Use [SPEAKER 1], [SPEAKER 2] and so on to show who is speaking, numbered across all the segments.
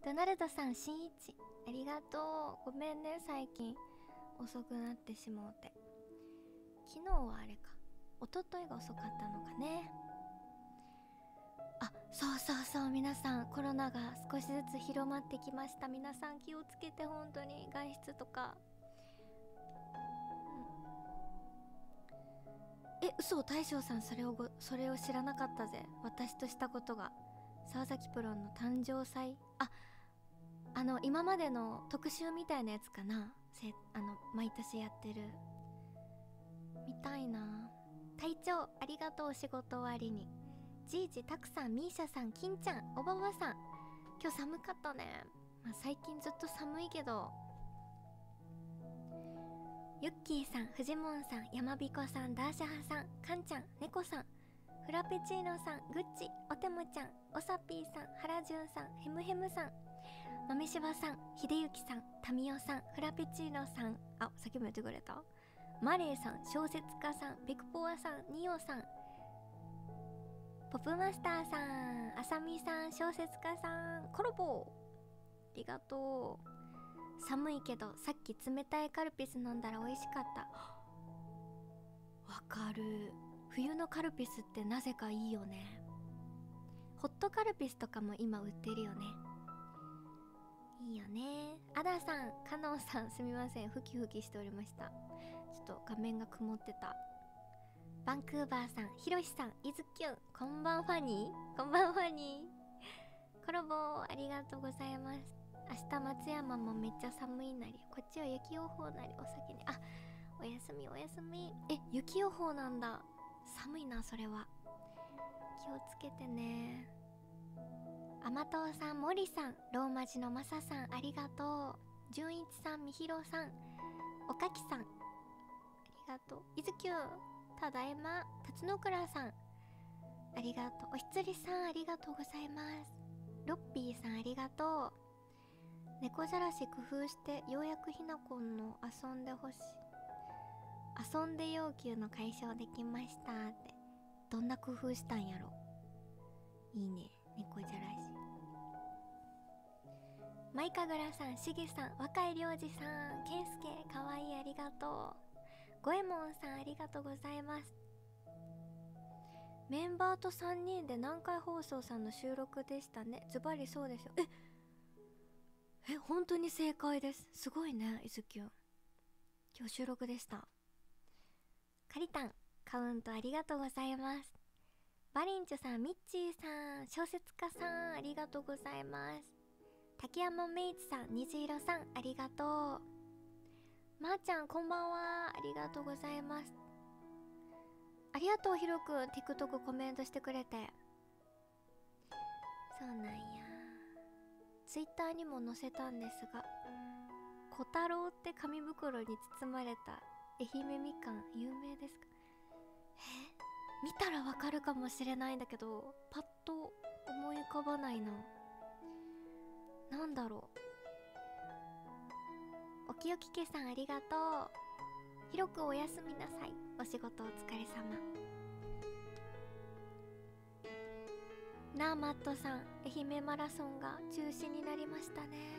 [SPEAKER 1] ドナルドさん、しんいちありがとう。ごめんね、最近遅くなってしもうて。昨日はあれか、一昨日が遅かったのかね。あ、そうそうそう、皆さんコロナが少しずつ広まってきました。皆さん気をつけて、本当に外出とか。嘘、大将さん、それを知らなかったぜ。私としたことが。沢崎プロの誕生祭、今までの特集みたいなやつかな。毎年やってる。見たいな。隊長ありがとう。お仕事終わりに。じいじ、たくさん、みーしゃさん、金ちゃん、おばばさん、今日寒かったね。最近ずっと寒いけど。ユッキーさん、フジモンさん、やまびこさん、ダーシャハさん、カンちゃん、ネコさん、フラペチーノさん、グッチ、おてもちゃん、おさぴーさん、はらじゅんさん、ヘムヘムさん、豆柴さん、ひでゆきさん、タミオさん、フラペチーノさん、さっきも言ってくれた。マレーさん、小説家さん、ベクポアさん、ニオさん、ポップマスターさん、あさみさん、小説家さん、コロボー、ありがとう。寒いけどさっき冷たいカルピス飲んだら美味しかった。わかる。冬のカルピスってなぜかいいよね。ホットカルピスとかも今売ってるよね。いいよね。アダさん、カノンさん、すみません、ふきふきしておりました。ちょっと画面が曇ってた。バンクーバーさん、ひろしさん、いずきゅん、こんばんファニー、こんばんファニー。コラボありがとうございます。明日松山もめっちゃ寒いなり、こっちは雪予報なり。お先におやすみおやすみ。雪予報なんだ。寒いな、それは。気をつけてね。甘党さん、森さん、ローマ字のマサさん、ありがとう。純一さん、みひろさん、おかきさん、ありがとう。いずきゅう、ただいま。辰野倉さん、ありがとう。おひつりさん、ありがとうございます。ロッピーさん、ありがとう。猫じゃらし工夫してようやくひなこんの遊んでほしい、遊んで要求の解消できましたって。どんな工夫したんやろ。いいね、猫じゃらし。マイカグラさん、しげさん、若いりょうじさん、けんすけかわいい、ありがとう。ゴエモンさん、ありがとうございます。メンバーと3人で南海放送さんの収録でしたね。ズバリそうでしょ。本当に正解です。すごいね、いずきゅん。今日収録でした。カリタン、カウントありがとうございます。バリンチュさん、ミッチーさん、小説家さん、ありがとうございます。竹山メイツさん、虹色さん、ありがとう。まーちゃん、こんばんは、ありがとうございます。ありがとう、ひろくん、TikTok コメントしてくれて。そうなんや。Twitter にも載せたんですが、小太郎って紙袋に包まれた愛媛みかん有名ですか？見たらわかるかもしれないんだけど、パッと思い浮かばないな。なんだろう。おきよきけさん、ありがとう。ひろくおやすみなさい。お仕事お疲れ様。なあ、マットさん、愛媛マラソンが中止になりましたね。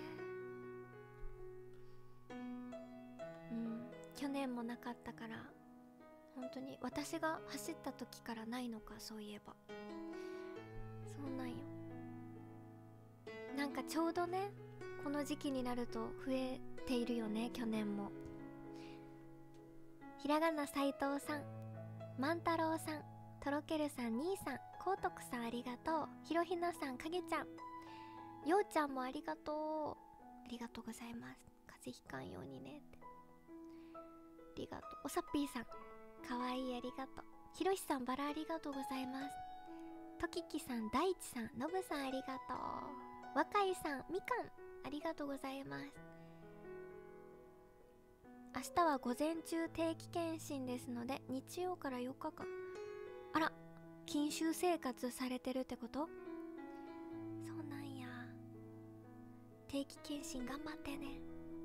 [SPEAKER 1] 去年もなかったから、本当に私が走った時からないのか。そういえばそうなんよ。なんかちょうどね、この時期になると増えているよね、去年も。ひらがな斉藤さん、万太郎さん、とろけるさん、兄さん、こうとくさん、ありがとう。ひろひなさん、かげちゃん、ようちゃんもありがとう。ありがとうございます。風邪ひかんようにねって。ありがとう。おさっぴーさん、かわいい、ありがとう。ひろしさん、バラ、ありがとうございます。とききさん、大地さん、のぶさん、ありがとう。若いさん、みかん、ありがとうございます。明日は午前中定期検診ですので、日曜から4日間。あら、禁酒生活されてるってこと？そうなんや。定期検診頑張ってね。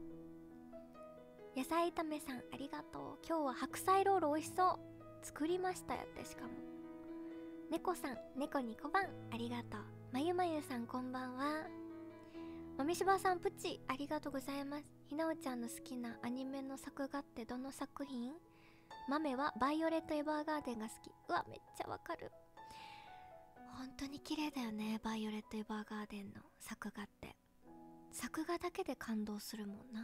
[SPEAKER 1] 野菜炒めさん、ありがとう。今日は白菜ロール美味しそう。作りましたやって。しかも猫さん、猫に小判、ありがとう。まゆまゆさん、こんばんは。 まみしばさんプチありがとうございます。ひなおちゃんの好きなアニメの作画ってどの作品？豆はバイオレット・エヴァーガーデンが好き。うわめっちゃわかる。本当に綺麗だよね、バイオレット・エヴァーガーデンの作画って。作画だけで感動するもんな。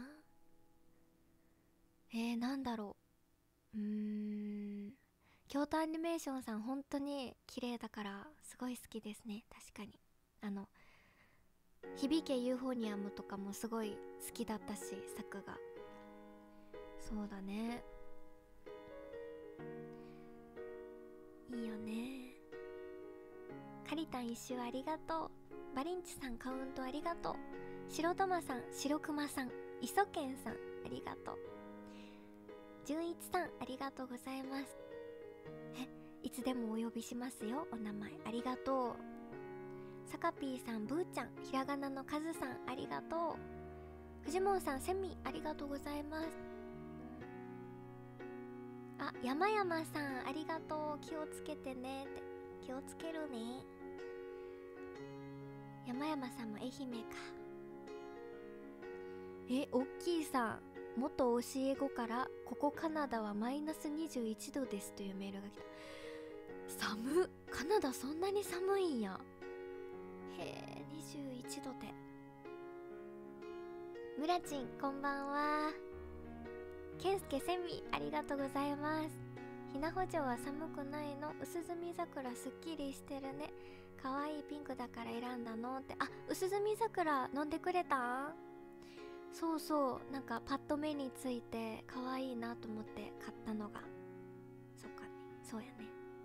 [SPEAKER 1] なんだろう。京都アニメーションさん本当に綺麗だからすごい好きですね。確かに響けユーフォニアムとかもすごい好きだったし、作画。そうだね、いいよね。カリタン一周ありがとう。バリンチさんカウントありがとう。白玉さん、白熊さん、磯健さんありがとう。純一さんありがとうございます。いつでもお呼びしますよ、お名前ありがとう。サカピーさん、ブーちゃん、ひらがなのカズさんありがとう。フジモンさん、セミありがとうございます。あ、山々さんありがとう。気をつけてねって。気をつけるね。山々さんも愛媛か。おっきいさん、元教え子からここカナダはマイナス21度ですというメールが来た。寒っ、カナダそんなに寒いんや。へえ、21度で。ムラチンこんばんは。ケンスケセミありがとうございます。ひなほ城は寒くないの？薄墨桜すっきりしてるね。かわいいピンクだから選んだのって。あ、薄墨桜飲んでくれた？そうそう、なんかパッと目についてかわいいなと思って買ったのが。そっかね、そうやね。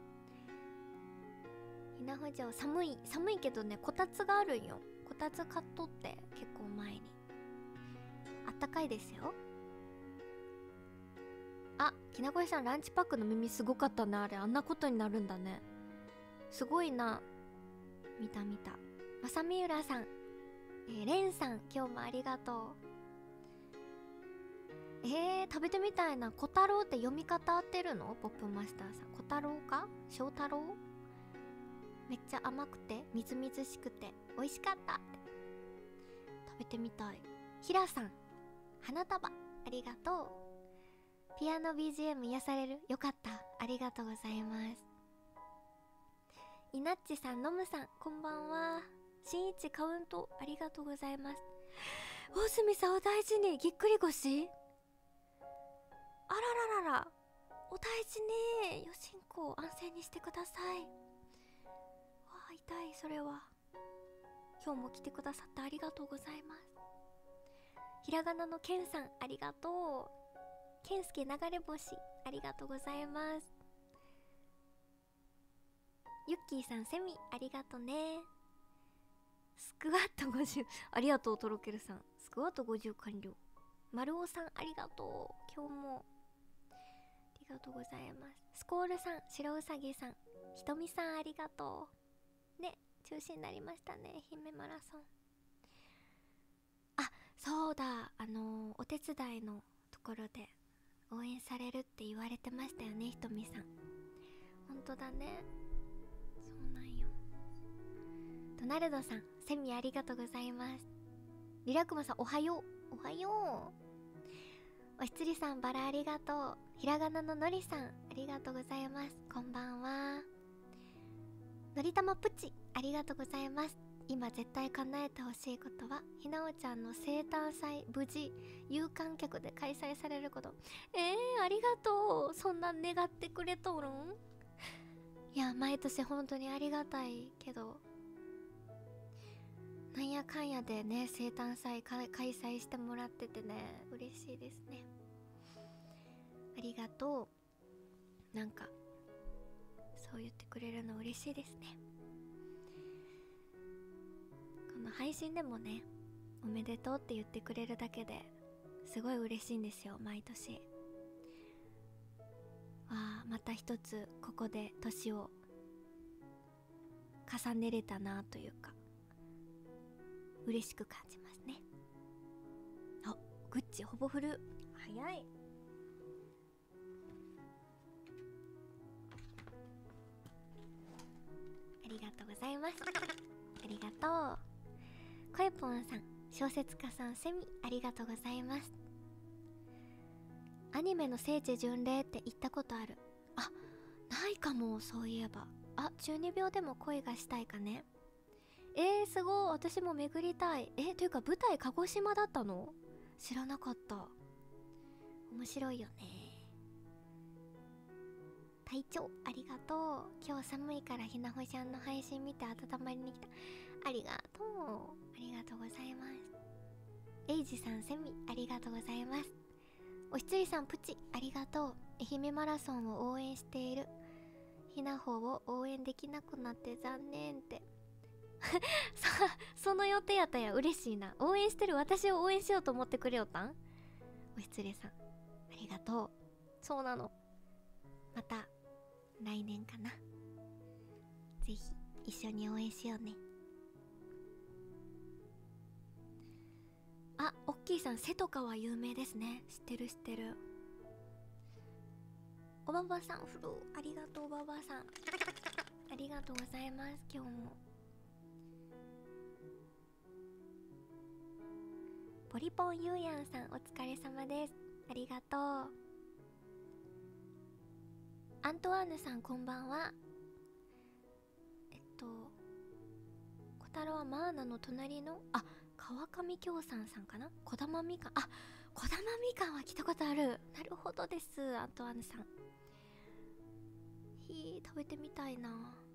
[SPEAKER 1] ひなほ城寒いけどね、こたつがあるんよ。こたつ買っとって結構前に。あったかいですよ。あ、きなこさんランチパックの耳すごかったね。あれあんなことになるんだね。すごいな。見たまさみうらさん、れんさん今日もありがとう。食べてみたいな。小太郎って読み方合ってるの？ポップマスターさん、小太郎か小太郎？めっちゃ甘くてみずみずしくて美味しかったって。食べてみたい。ひらさん、花束ありがとう。ピアノ BGM 癒される。よかった、ありがとうございます。いなっちさん、のむさんこんばんは。しんいちカウントありがとうございます。大隅さんお大事に。ぎっくり腰？あらららら、お大事に。よしんこ安静にしてください。わあ痛い。それは今日も来てくださってありがとうございます。ひらがなのけんさんありがとう。けんすけ流れ星ありがとうございます。ゆっきーさん、セミありがとね。スクワット50ありがとう。とろけるさん、スクワット50完了。まるおさんありがとう。今日もありがとうございます。スコールさん、白うさぎさん、ひとみさんありがとうね。中止になりましたね、愛媛マラソン。あ、そうだ、お手伝いのところで応援されるって言われてましたよね、ひとみさん。ほんとだね。そうなんよ。ドナルドさん、セミありがとうございます。リラクマさん、おはよう。おはよう。おひつりさん、バラありがとう。ひらがなののりさんありがとうございます。こんばんは。のりたまプチありがとうございます。今絶対叶えてほしいことは、ひなおちゃんの生誕祭無事有観客で開催されること。ありがとう。そんな願ってくれとるん？いや、毎年本当にありがたいけど、なんやかんやでね、生誕祭開催してもらっててね、嬉しいですね。ありがとう。なんかそう言ってくれるの嬉しいですね。この配信でもね、おめでとうって言ってくれるだけですごい嬉しいんですよ、毎年。わあ、また一つここで年を重ねれたなというか、嬉しく感じますね。あ、グッチほぼフル。早い。ありがとうございます。ありがとう。こえぽんさん、 小説家さんセミありがとうございます。アニメの聖地巡礼って行ったことある？あ、ないかも。そういえば。あ、中二病でも恋がしたいかね。すごい。私も巡りたい。というか舞台鹿児島だったの？知らなかった。面白いよね。隊長ありがとう。今日寒いからひなほちゃんの配信見て温まりに来た。ありがとう。ありがとうございます。エイジさんセミありがとうございます。おひつりさんプチありがとう。愛媛マラソンを応援している。ひなほを応援できなくなって残念ってその予定やったんや。嬉しいな。応援してる私を応援しようと思ってくれよったん？おひつりさんありがとう。そうなの。また来年かな。ぜひ一緒に応援しようね。あ、おっきいさん瀬戸川有名ですね。知ってる知ってる。おばばさんフルありがとう。おばばさんありがとうございます。今日もポリポンゆうやんさんお疲れ様です。ありがとう。アントワーヌさんこんばんは。小太郎はマーナの隣の川上京さんさんかな。小玉みかん。小玉みかんは来たことある。なるほどです。アントワーヌさん食べてみたいな。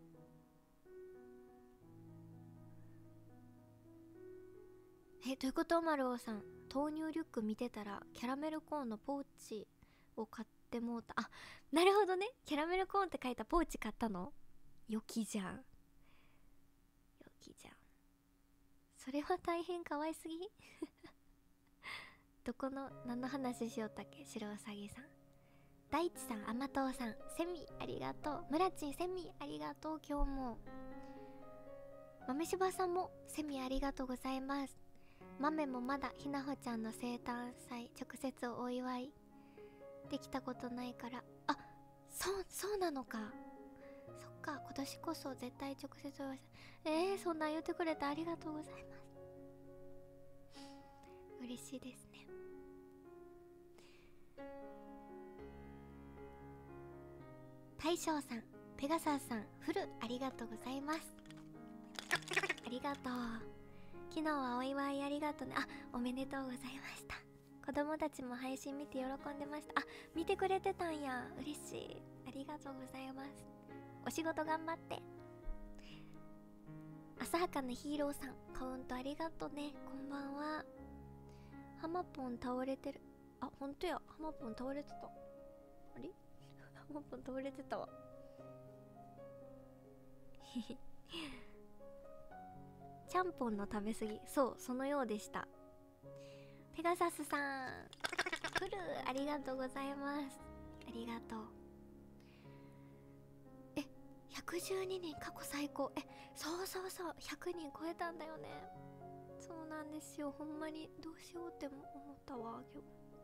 [SPEAKER 1] ということ丸尾さん豆乳リュック見てたらキャラメルコーンのポーチを買ってもうた。なるほどね。キャラメルコーンって書いたポーチ買ったの？良きじゃん。良きじゃん。それは大変可愛すぎ何の話しよったっけ。白うさぎさん、大地さん、甘党さん、セミありがとう。ムラチンセミありがとう。今日も豆柴さんもセミありがとうございます。豆もまだひなほちゃんの生誕祭直接お祝いできたことないから。そうなのか。そっか、今年こそ絶対直接お祝いしそんなん言ってくれてありがとうございます。嬉しいですね。大将さん、ペガサスさん、フルありがとうございます。ありがとう。昨日はお祝いありがとうね。おめでとうございました。子供たちも配信見て喜んでました。見てくれてたんや。嬉しい。ありがとうございます。お仕事頑張って。浅はかなヒーローさん、カウントありがとうね。こんばんは。ハマポン倒れてる。ほんとや。ハマポン倒れてた。あれハマポン倒れてたわ。ちゃんぽんの食べ過ぎ。そのようでした。ペガサスさんフルありがとうございます。ありがとう。112人過去最高。そう100人超えたんだよね。そうなんですよ。ほんまにどうしようって思ったわ今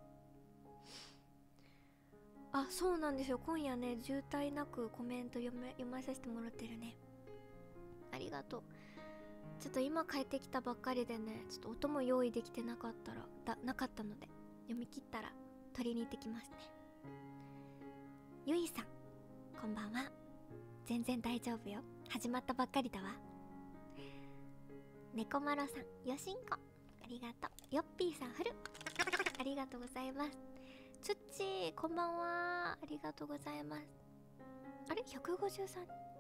[SPEAKER 1] 日。そうなんですよ。今夜ね、渋滞なくコメント読まさせてもらってるね。ありがとう。ちょっと今帰ってきたばっかりでね、ちょっと音も用意できてなかったので、読み切ったら取りに行ってきますね。ゆいさんこんばんは。全然大丈夫よ。始まったばっかりだわ。猫まろさん、よしんこありがとう。よっぴーさんフルありがとうございます。つっちーこんばんは。ありがとうございます。あれ153人。そうなんよ。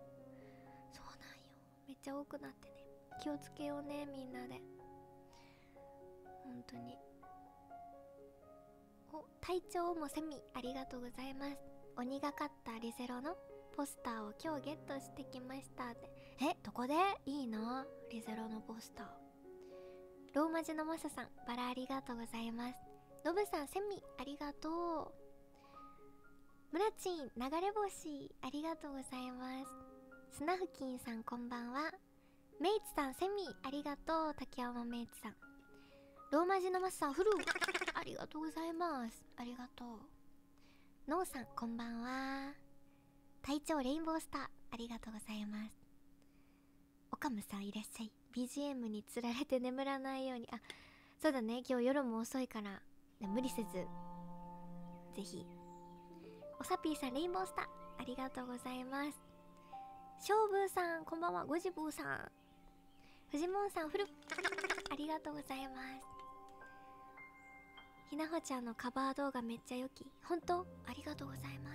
[SPEAKER 1] めっちゃ多くなってね。気をつけようね、みんなで。本当に。隊長もセミありがとうございます。鬼がかったリゼロのポスターを今日ゲットしてきましたって。どこで？いいな、リゼロのポスター。ローマ字のマサさん、バラありがとうございます。ノブさん、セミありがとう。ムラチン、流れ星ありがとうございます。スナフキンさんこんばんは。メイツさん、セミありがとう。竹山メイツさん、ローマ字のマサさん、フルありがとうございます。ありがとう。ノーさんこんばんは。隊長レインボースターありがとうございます。オカムさんいらっしゃい。 BGM につられて眠らないように。あ、そうだね、今日夜も遅いから、ね、無理せずぜひ。おさぴーさんレインボースターありがとうございます。しょうぶーさんこんばんは。ごじぶーさん、フジモンさんフルありがとうございます。ひなほちゃんのカバー動画めっちゃ良き。本当ありがとうございます。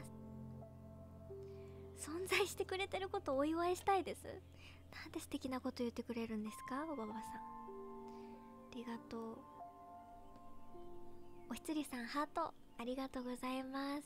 [SPEAKER 1] 存在してくれてることをお祝いしたいです。なんで素敵なこと言ってくれるんですか、おばばさん。ありがとう。おひつりさんハートありがとうございます。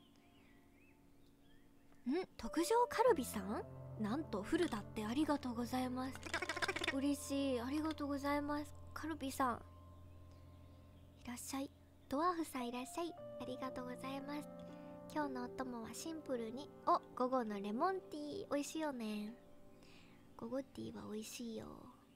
[SPEAKER 1] 特上カルビさん、なんとフルだって。ありがとうございます。嬉しい、ありがとうございます。カルビさんいらっしゃい。ドワーフさんいらっしゃい、ありがとうございます。今日のお供はシンプルに午後のレモンティー。美味しいよね、午後ティーは美味しいよ。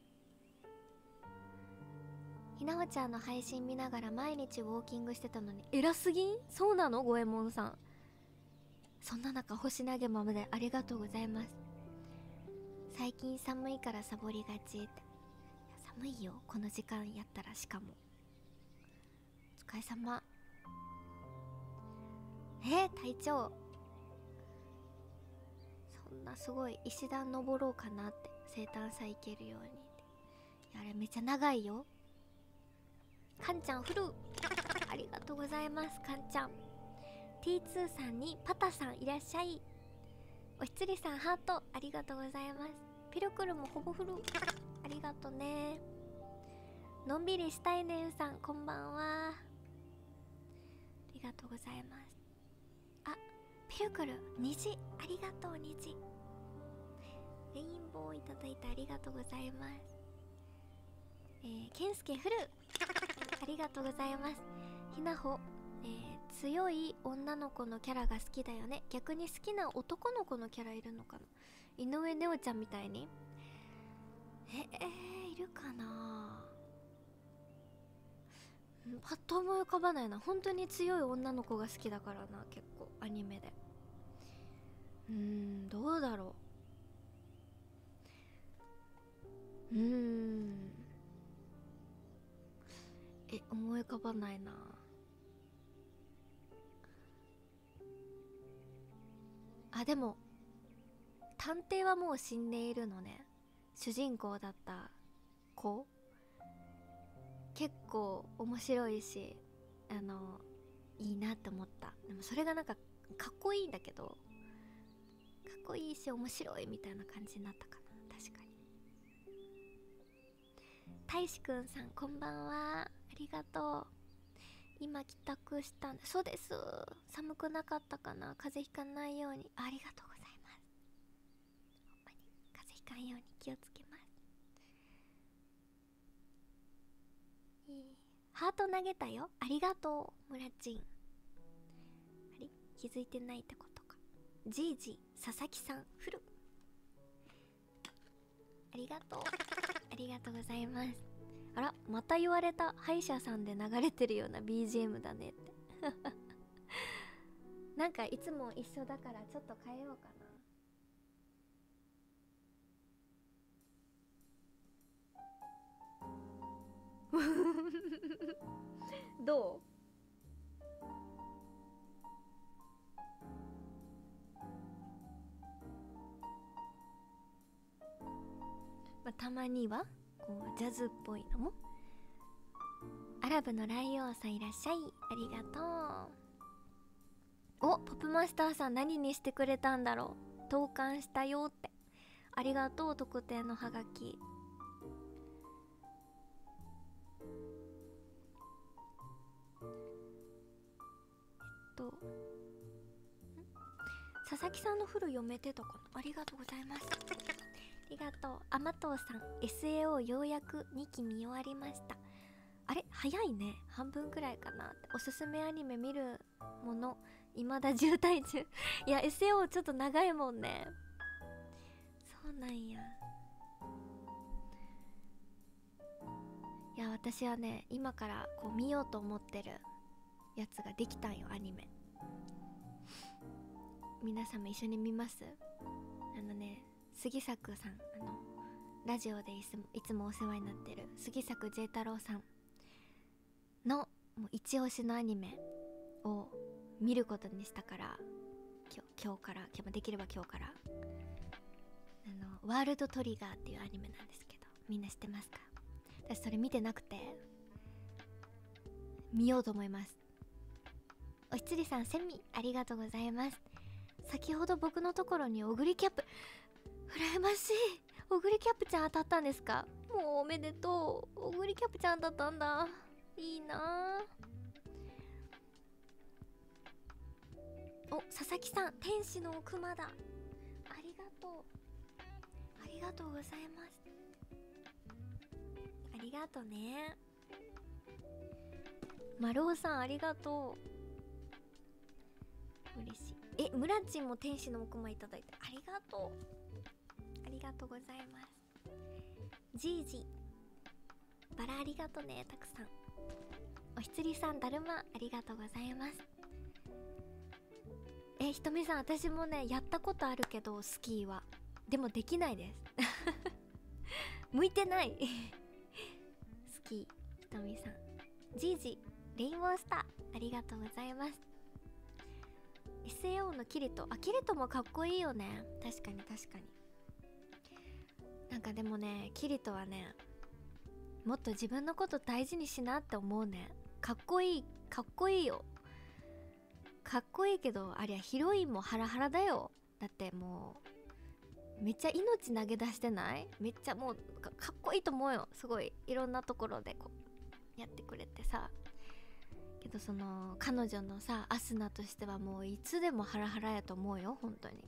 [SPEAKER 1] ひなほちゃんの配信見ながら毎日ウォーキングしてたのに偉すぎん。そうなの、五右衛門さん。そんな中星投げまでありがとうございます。最近寒いからサボりがちって。いや寒いよこの時間やったら。しかもお疲れ様。隊長そんなすごい石段登ろうかなって。生誕祭行けるようにって。いやあれめっちゃ長いよ。かんちゃんフルありがとうございます。かんちゃん T2 さんにパタさんいらっしゃい。おひつりさんハートありがとうございます。ピルクルもほぼフルありがとね。のんびりしたいねんさんこんばんは、ありがとうございます。あ、ピルクル虹ありがとう。虹レインボーいただいてありがとうございます。ケンスケフルありがとうございます。ひなほ、強い女の子のキャラが好きだよね。逆に好きな男の子のキャラいるのかな。井上ねおちゃんみたいに。いるかな。パッと思い浮かばないな。本当に強い女の子が好きだからな、結構アニメで。どうだろう。思い浮かばないな。あ、でも探偵はもう死んでいるのね。主人公だった子結構面白いし、いいなって思った。でもそれがなんかかっこいいんだけど、かっこいいし面白いみたいな感じになったかな。確かに。大志くんさんこんばんは、ありがとう。今帰宅したんで。そうです。寒くなかったかな。風邪ひかないように。ありがとうございます。ほんまに風邪ひかんように気をつけます。ハート投げたよ、ありがとう。ムラチンあれ気づいてないってことか。じいじ佐々木さんフルありがとうありがとうございます。あらまた言われた。歯医者さんで流れてるような BGM だねってなんかいつも一緒だからちょっと変えようかなどう。まあ、たまにはこうジャズっぽいのも。アラブのライオンさんいらっしゃい、ありがとう。お、ポップマスターさん何にしてくれたんだろう。投函したよって。ありがとう。特典のハガキ。佐々木さんのフル読めてたかな。ありがとうございます。ありがとう。甘党さん SAO ようやく2期見終わりました。あれ早いね。半分くらいかなって。おすすめアニメ見るもの未だ渋滞中いや SAO ちょっと長いもんね。そうなんや。いや私はね今からこう見ようと思ってるやつができたんよ、アニメ。皆さんも一緒に見ます？杉作さんラジオでいつもお世話になってる杉作 J 太郎さんのもう一押しのアニメを見ることにしたから、今日できれば今日からワールドトリガーっていうアニメなんですけど、みんな知ってますか？私それ見てなくて見ようと思います。おひつりさん、セミありがとうございます。先ほど僕のところにオグリキャップ、羨ましい。オグリキャップちゃん当たったんですか？もうおめでとう。オグリキャップちゃん当たったんだ。いいなぁ。お、佐々木さん、天使のクマだ。ありがとう。ありがとうございます。ありがとね。丸尾さん、ありがとう。嬉しい。ムラッチンも天使のクマいただいてありがとう。ありがとうございます。じいじバラありがとね、たくさん。おひつりさん、だるまありがとうございます。ひとみさん、私もねやったことあるけどスキーはでもできないです向いてないスキー。ひとみさん、じいじレインボースターありがとうございます。 SAO のキリト、キリトもかっこいいよね。確かに確かに。なんかでもね、キリトはねもっと自分のこと大事にしなって思うね。かっこいい、かっこいいよ。かっこいいけど、ありゃヒロインもハラハラだよ。だってもうめっちゃ命投げ出してない？めっちゃもうかっこいいと思うよ。すごいいろんなところでこうやってくれてさ。けどその彼女のさアスナとしてはもういつでもハラハラやと思うよ、本当に。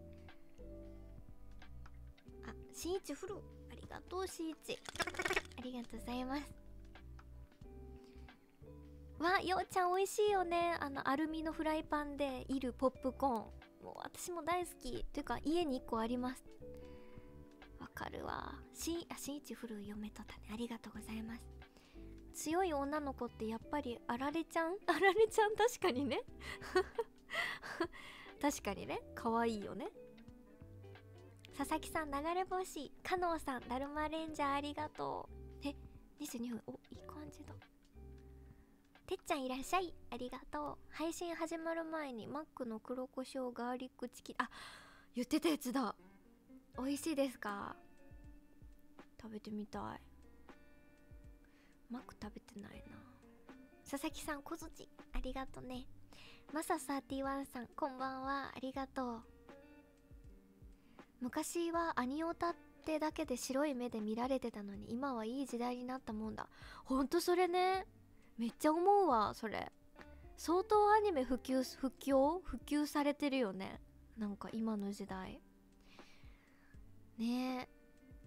[SPEAKER 1] しんいちフルありがとう。しんいちありがとうございます。ようちゃん美味しいよね。アルミのフライパンでいるポップコーン、もう私も大好き。っていうか家に1個あります。わかるわ。しんいちフル嫁とったね。ありがとうございます。強い女の子ってやっぱりあられちゃん確かにね確かにね、可愛いよね。佐々木さん、流れ星。加納さん、だるまレンジャーありがとう。22分、いい感じだ。てっちゃんいらっしゃい、ありがとう。配信始まる前にマックの黒胡椒ガーリックチキン、言ってたやつだ。美味しいですか？食べてみたい。マック食べてないな。佐々木さん、小槌ありがとね。マサ31さん、こんばんは、ありがとう。昔はアニオタってだけで白い目で見られてたのに、今はいい時代になったもんだ。ほんとそれね、めっちゃ思うわ。それ相当アニメ普及されてるよね。なんか今の時代ねえ。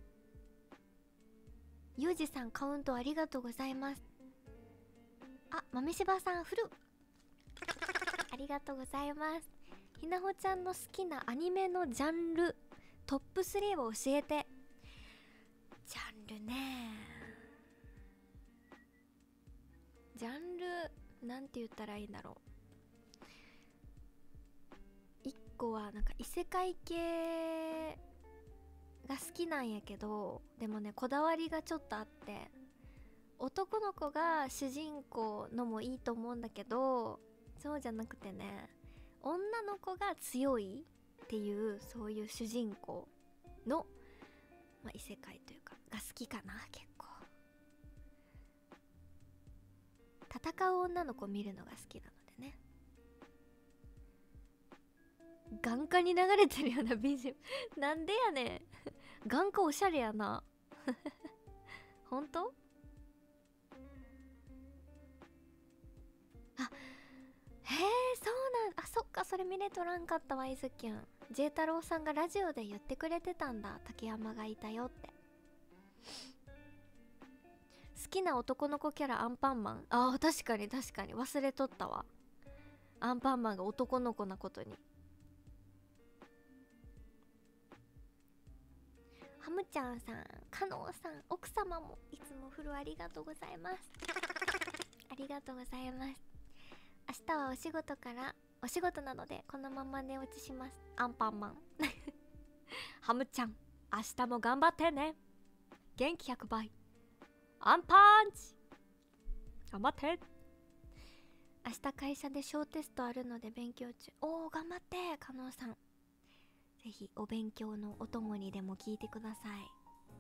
[SPEAKER 1] ゆうじさん、カウントありがとうございます。豆柴さん、フルありがとうございます。ひなほちゃんの好きなアニメのジャンルトップ3を教えて。ジャンルね、ジャンルなんて言ったらいいんだろう。1個はなんか異世界系が好きなんやけど、でもねこだわりがちょっとあって、男の子が主人公のもいいと思うんだけど、そうじゃなくてね、女の子が強いっていう、そういう主人公の、異世界というかが好きかな。結構戦う女の子見るのが好きなのでね。眼科に流れてるような美人なんでやねん眼科おしゃれやなほんと？そうなん、そっか、それ見れとらんかったわ。いずきゅん J 太郎さんがラジオで言ってくれてたんだ。竹山がいたよって。好きな男の子キャラアンパンマン。確かに忘れとったわ。アンパンマンが男の子なことに。ハムちゃんさん、カノーさん、奥様もいつもフルありがとうございますありがとうございます。明日はお仕事なのでこのまま寝落ちします。アンパンマンハムちゃん、明日も頑張ってね。 元気100倍。アンパンチ。頑張って。明日会社で小テストあるので勉強中。おー、頑張って、加納さん。ぜひお勉強のお供にでも聞いてください。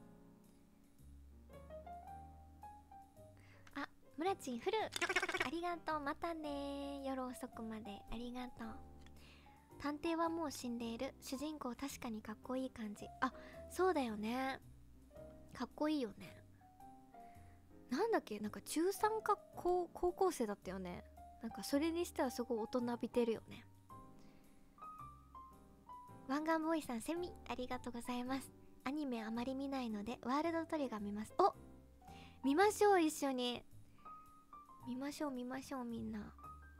[SPEAKER 1] あ、ムラチンフルありがとう。またね。夜遅くまでありがとう。探偵はもう死んでいる。主人公確かにかっこいい感じ。あ、そうだよね。かっこいいよね。なんだっけ、なんか中3か高校生だったよね。なんかそれにしてはすごい大人びてるよね。湾岸ボーイさん、セミありがとうございます。アニメあまり見ないのでワールドトリガー見ます。お、見ましょう。一緒に見ましょうみんな。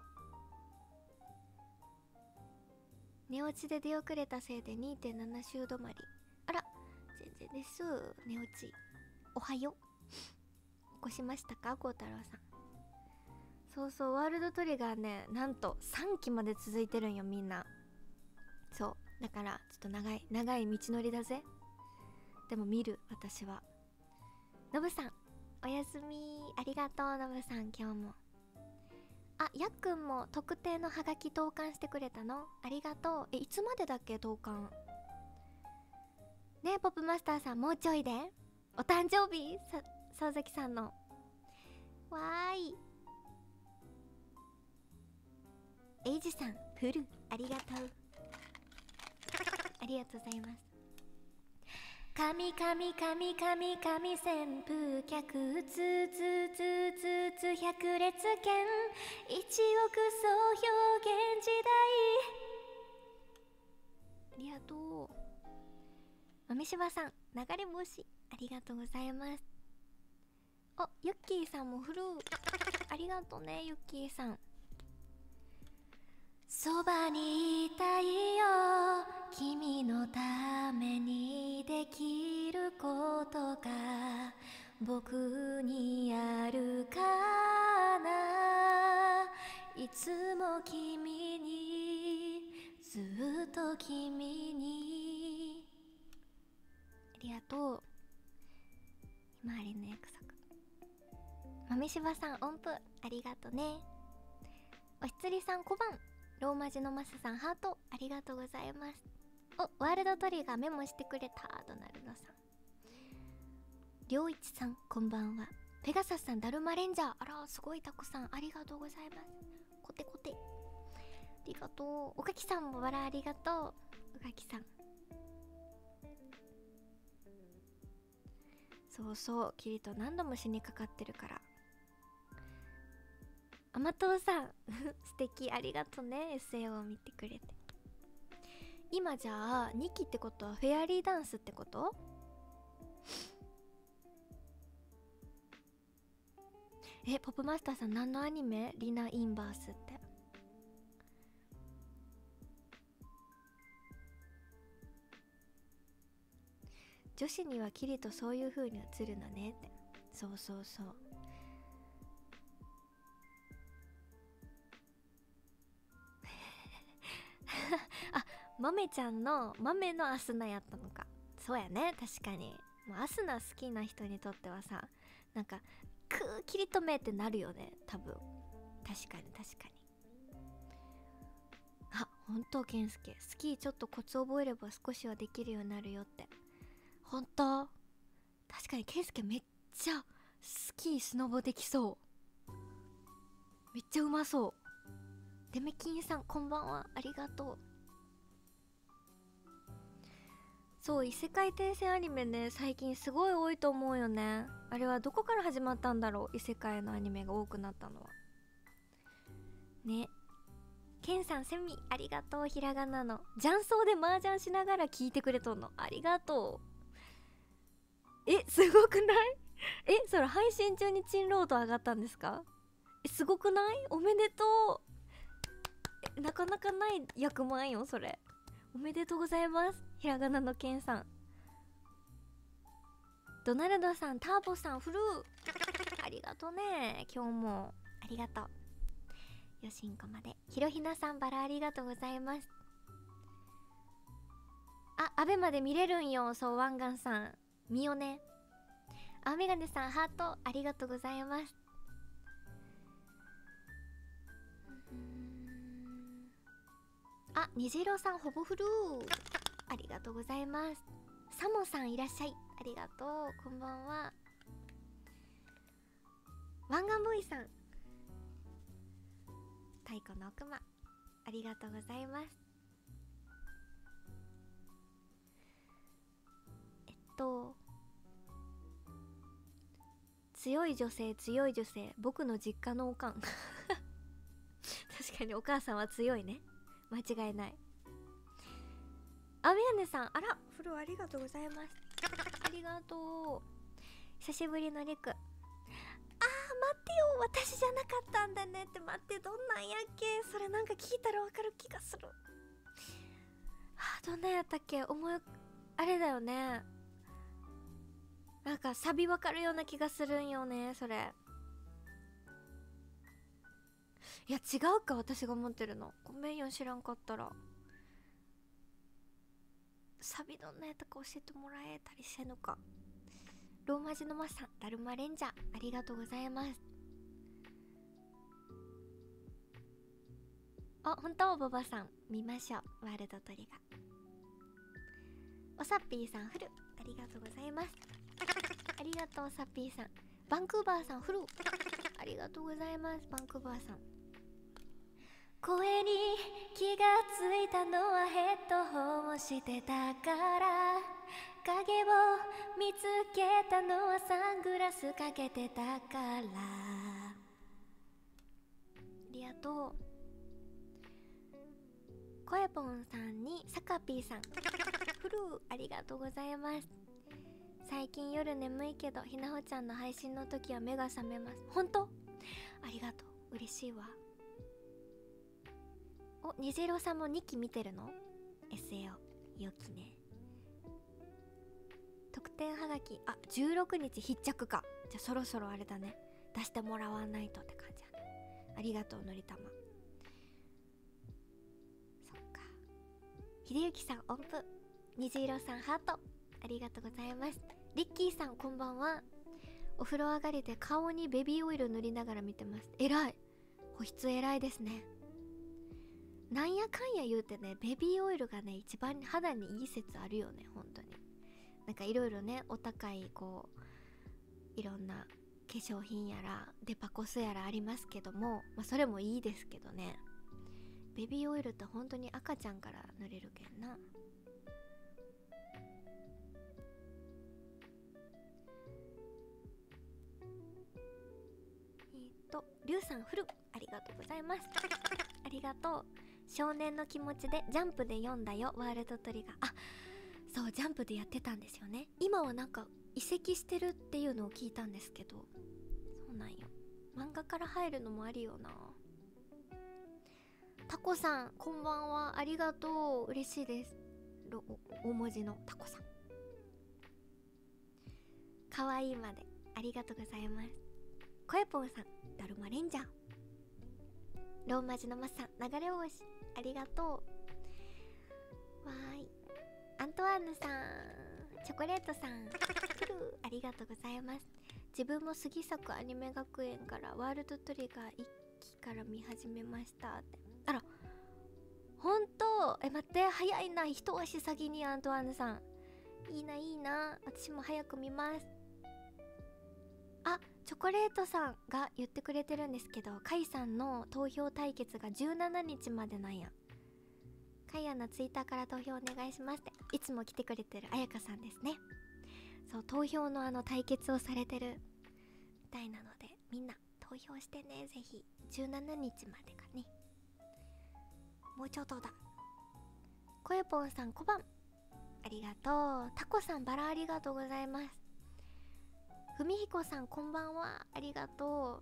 [SPEAKER 1] 寝落ちで出遅れたせいで 2.7 週止まり。あら、全然です。寝落ちおはよう。起こしましたか、孝太郎さん。そうそう、ワールドトリガーね、なんと3期まで続いてるんよ、みんな。そうだからちょっと長い道のりだぜ。でも見る、私は。のぶさんおやすみ。ありがとう、のぶさん。今日も。あ、やっくんも特定のハガキ投函してくれたの、ありがとう。いつまでだっけ、投函ね。ポップマスターさん、もうちょいで。お誕生日沢崎さんの。わーい。エイジさん、フルありがとう。ありがとうございます。神扇風客つ百列拳一億総表現時代。ありがとう。豆柴さん、流れ星ありがとうございます。あ、ユッキーさんもフルありがとうね、ユッキーさん。そばにいたいよ、君のためにできることが僕にあるかな。いつも君に、ずっと君に。ありがとう。ひまわりの約束。豆柴さん、音符ありがとね。おひつりさん、小判。ローマ字のマサさん、ハートありがとうございます。お、ワールドトリガーメモしてくれた。ドナルドさん。りょういちさん、こんばんは。ペガサスさん、ダルマレンジャー、あらすごいたくさんありがとうございます。コテコテありがとう。おかきさんもバラありがとう。おかきさん。そうそう、キリト何度も死にかかってるから。甘党さん素敵、ありがとね。SAO を見てくれて。今じゃあ2期ってことはフェアリーダンスってこと？ポップマスターさん、何のアニメ？リナ・インバースって。女子にはキリとそういう風に映るのねって。そうそうそう。あ、豆ちゃんの豆のアスナやったのか。そうやね、確かに。もうアスナ好きな人にとってはさ、なんかキリとめってなるよね、多分。確かに確かに。あ、ほんと健介、スキーちょっとコツ覚えれば少しはできるようになるよって。ほんと確かに健介めっちゃスキースノボできそう。めっちゃうまそう。デメキンさん、こんばんは。ありがとう。そう、異世界転生アニメね、最近すごい多いと思うよね。あれはどこから始まったんだろう、異世界のアニメが多くなったのはね。ケンさん、セミありがとう。ひらがなの雀荘で麻雀しながら聞いてくれとんの、ありがとう。すごくない？それ配信中にチンロード上がったんですか？すごくない？おめでとう。なかなかない役満よ、それ。おめでとうございます。ひらがなのケンさん。ドナルドさん、ターボさん、フルーありがとうね。今日もありがとう。よしんこまで。ひろひなさん、バラありがとうございます。あ、アベまで見れるんよ。そう、湾岸さん見よね。 あ、メガネさんハートありがとうございます。あ、虹色さんほぼフルありがとうございます。サモさんいらっしゃい、ありがとう、こんばんは。ワンガンボーイさん、太鼓の奥間ありがとうございます。強い女性強い女性、僕の実家のおかん確かにお母さんは強いね、間違いない。あ、メガネさん、あらフルありがとうございます。ありがとう、久しぶりのリク。あー待ってよ、私じゃなかったんだねって。待って、どんなんやっけ、それなんか聞いたらわかる気がする。どんなんやったっけ、あれだよね、なんかサビわかるような気がするんよね、それ。いや違うか、私が持ってるの、ごめんよ、知らんかったら。サビどんなやったか教えてもらえたりせぬか。ローマ字のマスさん、ダルマレンジャーありがとうございます。あ、本当、ボバさん見ましょう、ワールドトリガー。おさっぴーさんフルありがとうございます。ありがとう、おさっぴーさん。バンクーバーさんフルありがとうございます。バンクーバーさん。声に気がついたのはヘッドホンをしてたから、影を見つけたのはサングラスかけてたから。ありがとう。コエポンさんにサカピーさんフルありがとうございます。最近夜眠いけどひなほちゃんの配信の時は目が覚めます。ほんとありがとう、嬉しいわ。お、虹色さんも2期見てるの？ SAO よきね。特典はがき、あ、16日必着か。じゃあそろそろあれだね、出してもらわないとって感じやね。ありがとう、のりたま。そっか、秀幸さん音符、虹色さんハートありがとうございます。リッキーさんこんばんは。お風呂上がりで顔にベビーオイル塗りながら見てます。えらい、保湿えらいですね。なんやかんや言うてね、ベビーオイルがね一番肌にいい説あるよね、本当に。なんかいろいろね、お高いこういろんな化粧品やらデパコスやらありますけども、まあそれもいいですけどね、ベビーオイルって本当に赤ちゃんから塗れるけんな。リュウさんフルありがとうございます。ありがとう。少年の気持ちでジャンプで読んだよ、ワールドトリガー。あ、そう、ジャンプでやってたんですよね。今はなんか移籍してるっていうのを聞いたんですけど、そうなんよ、漫画から入るのもありよな。タコさんこんばんは、ありがとう、嬉しいです。大文字のタコさん、かわいいまでありがとうございます。コエポンさん、ダルマレンジャー。ローマ字のマスさん、流れ星ありがとう。わーい。アントワーヌさん、チョコレートさんフルありがとうございます。自分も杉作アニメ学園からワールドトリガー1期から見始めましたって。あら、ほんと、待って、早いな、一足先に。アントワーヌさんいいな、いいな、私も早く見ます。あ、チョコレートさんが言ってくれてるんですけど、カイさんの投票対決が17日までなんや。カイアのツイッターから投票お願いしますって、いつも来てくれてるあやかさんですね。そう、投票の対決をされてるみたいなので、みんな投票してね、ぜひ。17日までかね、もうちょっとだ。コエポンさん小判ありがとう。タコさんバラありがとうございます。ふみひこさんこんばんは、ありがとう。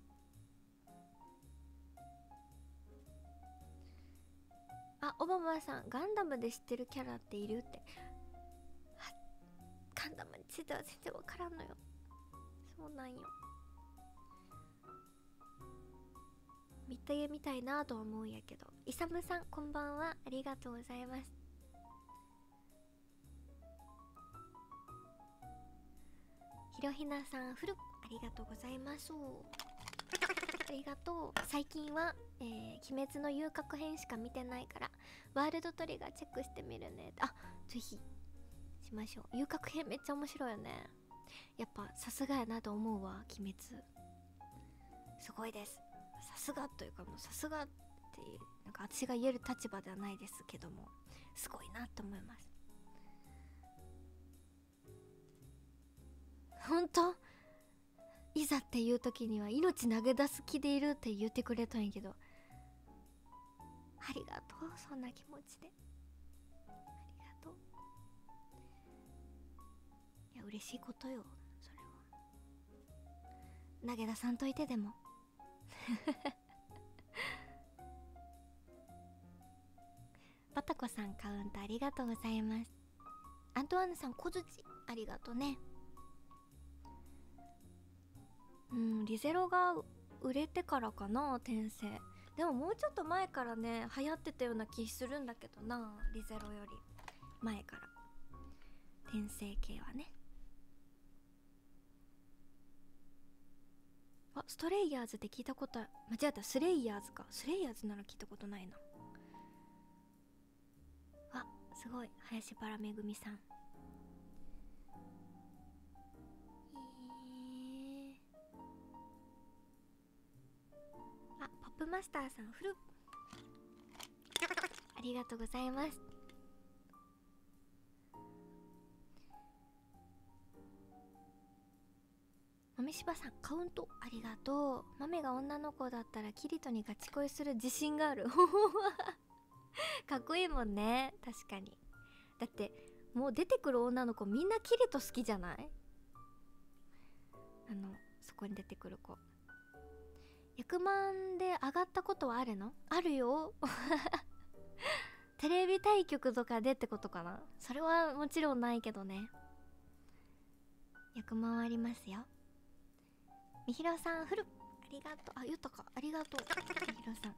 [SPEAKER 1] あ、オバマさん、ガンダムで知ってるキャラっているって。ガンダムについては全然わからんのよ。そうなんよ、見てみたいなとは思うんやけど。イサムさんこんばんは、ありがとうございます。ひりょひなさんフルありがとうございます。ありがとう。最近は、鬼滅の遊郭編しか見てないからワールドトリガーチェックしてみるね。あ、ぜひしましょう。遊郭編めっちゃ面白いよね。やっぱさすがやなと思うわ。鬼滅すごいです。さすがというか、もうさすがっていう、なんか私が言える立場ではないですけども、すごいなと思います。本当いざっていう時には命投げ出す気でいるって言ってくれたんやけど、ありがとう。そんな気持ちでありがとう。いや嬉しいことよ、それは。投げ出さんといてでもバタコさんカウントありがとうございます。アントワーヌさん小槌ありがとうね。リゼロが売れてからかな、転生。でももうちょっと前からね流行ってたような気するんだけどな、リゼロより前から転生系はね。あ、ストレイヤーズって聞いたこと間違えた。スレイヤーズか。スレイヤーズなら聞いたことないな。あ、すごい。林原めぐみさん。あ、ポップマスターさんフルありがとうございます。豆柴さんカウントありがとう。豆が女の子だったらキリトにガチ恋する自信があるかっこいいもんね。確かに。だってもう出てくる女の子みんなキリト好きじゃない？そこに出てくる子。100万で上がったことはあるの？あるよテレビ対局とかでってことかな。それはもちろんないけどね。100万ありますよ。みひろさんフルありがとう。あ、ゆたかありがとう。みひろさん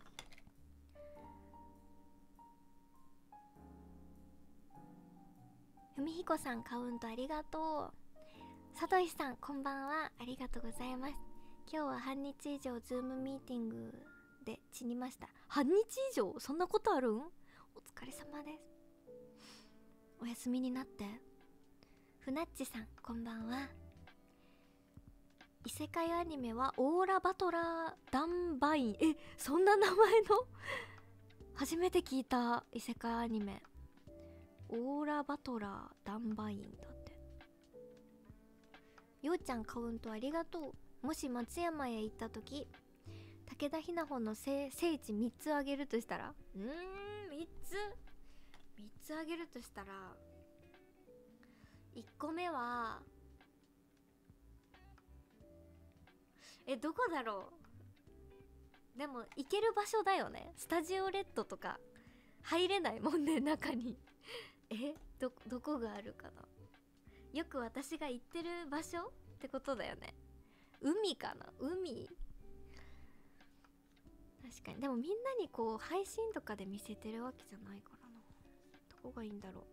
[SPEAKER 1] ふみひこさんカウントありがとう。さとしさんこんばんは、ありがとうございます。今日は半日以上ズームミーティングで散りました。半日以上？そんなことあるん？お疲れ様です。お休みになって。ふなっちさんこんばんは。異世界アニメはオーラバトラーダンバイン。そんな名前の初めて聞いた異世界アニメ。オーラバトラーダンバインだって。ようちゃんカウントありがとう。もし松山へ行った時武田ひなほの聖地3つあげるとしたら、3つあげるとしたら、1個目はどこだろう。でも行ける場所だよね。スタジオレッドとか入れないもんね、中にどこがあるかな。よく私が行ってる場所ってことだよね。海かな。海。確かに。でもみんなにこう配信とかで見せてるわけじゃないからな。どこがいいんだろう。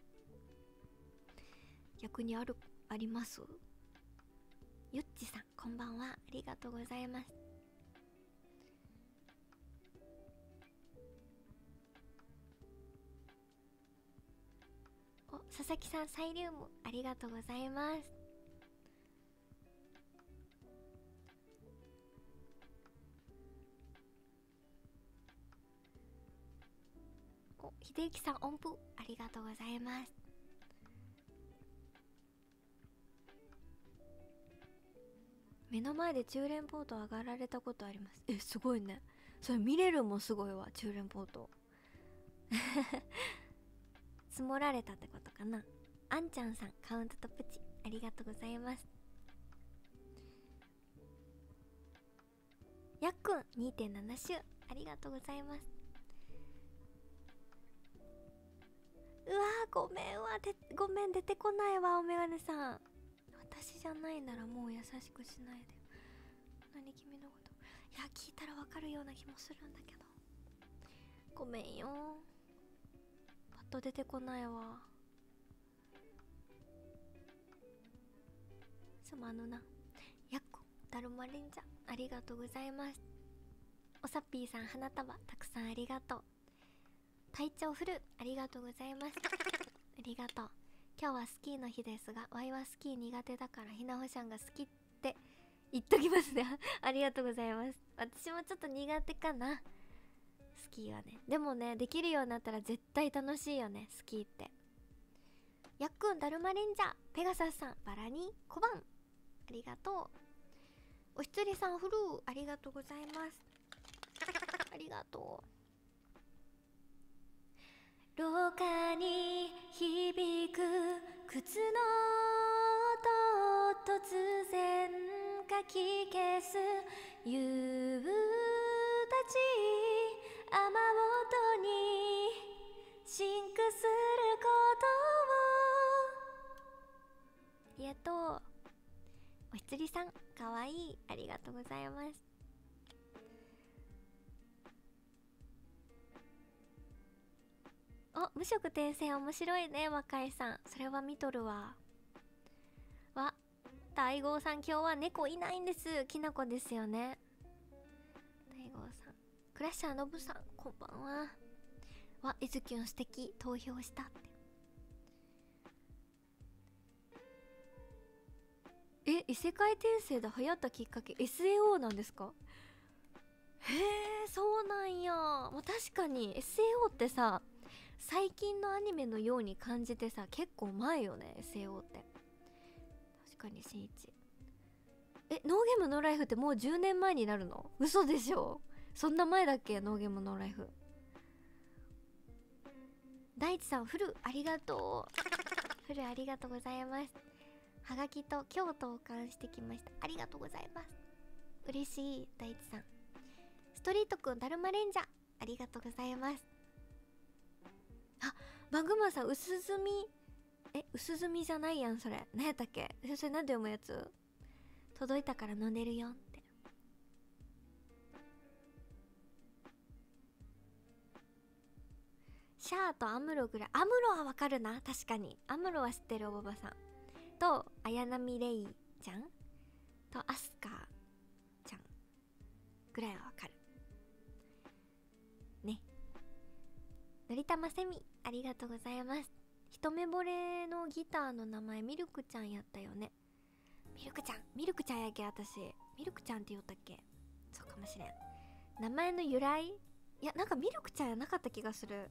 [SPEAKER 1] 逆にあります？ゆっちさんこんばんは、ありがとうございます。お、佐々木さんサイリウムありがとうございます。お、秀幸さん音符ありがとうございます。目の前で中連ポート上がられたことあります。すごいね。それ見れるもすごいわ。中連ポート積もられたってことかな。あんちゃんさんカウントとプチありがとうございます。やっくん 2.7 週ありがとうございます。うわー、ごめんわ。ごめん、出てこないわ。おめがねさん、私じゃないならもう優しくしないで。何君のこと。いや、聞いたらわかるような気もするんだけど。ごめんよ。パッと出てこないわ。 すまぬな。やっこだるまレンジャーありがとうございます。おさっぴーさん花束たくさんありがとう。体調フルありがとうございます。ありがとう。今日はスキーの日ですが、ワイはスキー苦手だからひなほちゃんが好きって言っときますね。ありがとうございます。私もちょっと苦手かな、スキーはね。でもね、できるようになったら絶対楽しいよね、スキーって。やっくんだるまレンジャーペガサスさんバラに小判ありがとう。おひつりさんフルーありがとうございます。ありがとう。廊下に響く靴の音、突然かき消す夕立ち雨音にシンクすることを。ありがとう。おひつりさんかわいいありがとうございます。お、無色転生面白いね、若いさん。それは見とるわ。大郷さん今日は猫いないんです。きなこですよね。大郷さん、クラッシャーのぶさんこんばんは。えずきゅん素敵、投票したって。異世界転生で流行ったきっかけ SAO なんですか？へえ、そうなんや。まあ、確かに SAO ってさ、最近のアニメのように感じてさ、結構前よね SAO って。確かにしんいち。ノーゲームノーライフってもう10年前になるの？嘘でしょ。そんな前だっけ、ノーゲームノーライフ。大地さんフルありがとう。フルありがとうございます。はがきと今日投函してきました。ありがとうございます。嬉しい。大地さん、ストリートくんだるまレンジャーありがとうございます。あ、マグマさん薄墨、薄墨じゃないやんそれ。何やったっけそれ、なんで読むやつ？届いたから飲んでるよって。シャーとアムロぐらい。アムロはわかるな、確かに。アムロは知ってる、おばばさんと綾波レイちゃんとアスカちゃんぐらいはわかるね。のりたまセミありがとうございます。一目惚れのギターの名前ミルクちゃんやったよね。ミルクちゃんやっけ。私ミルクちゃんって言ったっけ。そうかもしれん。名前の由来、いやなんかミルクちゃんやなかった気がする。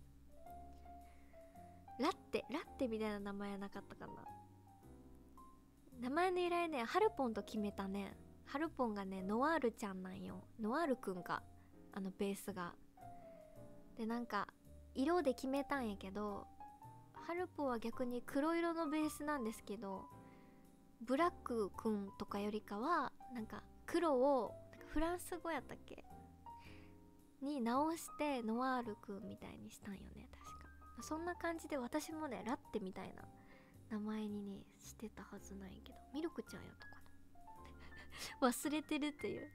[SPEAKER 1] ラッテみたいな名前やなかったかな。名前の由来ね、ハルポンと決めたね。ハルポンがねノワールちゃんなんよ。ノワールくんがベースがで、なんか色で決めたんやけど、ハルポンは逆に黒色のベースなんですけど、ブラックくんとかよりかはなんか黒をなんかフランス語やったっけに直してノワールくんみたいにしたんよね、確か。そんな感じで私もねラッテみたいな名前にねしてたはずなんやけど、ミルクちゃんやったかな忘れてるっていう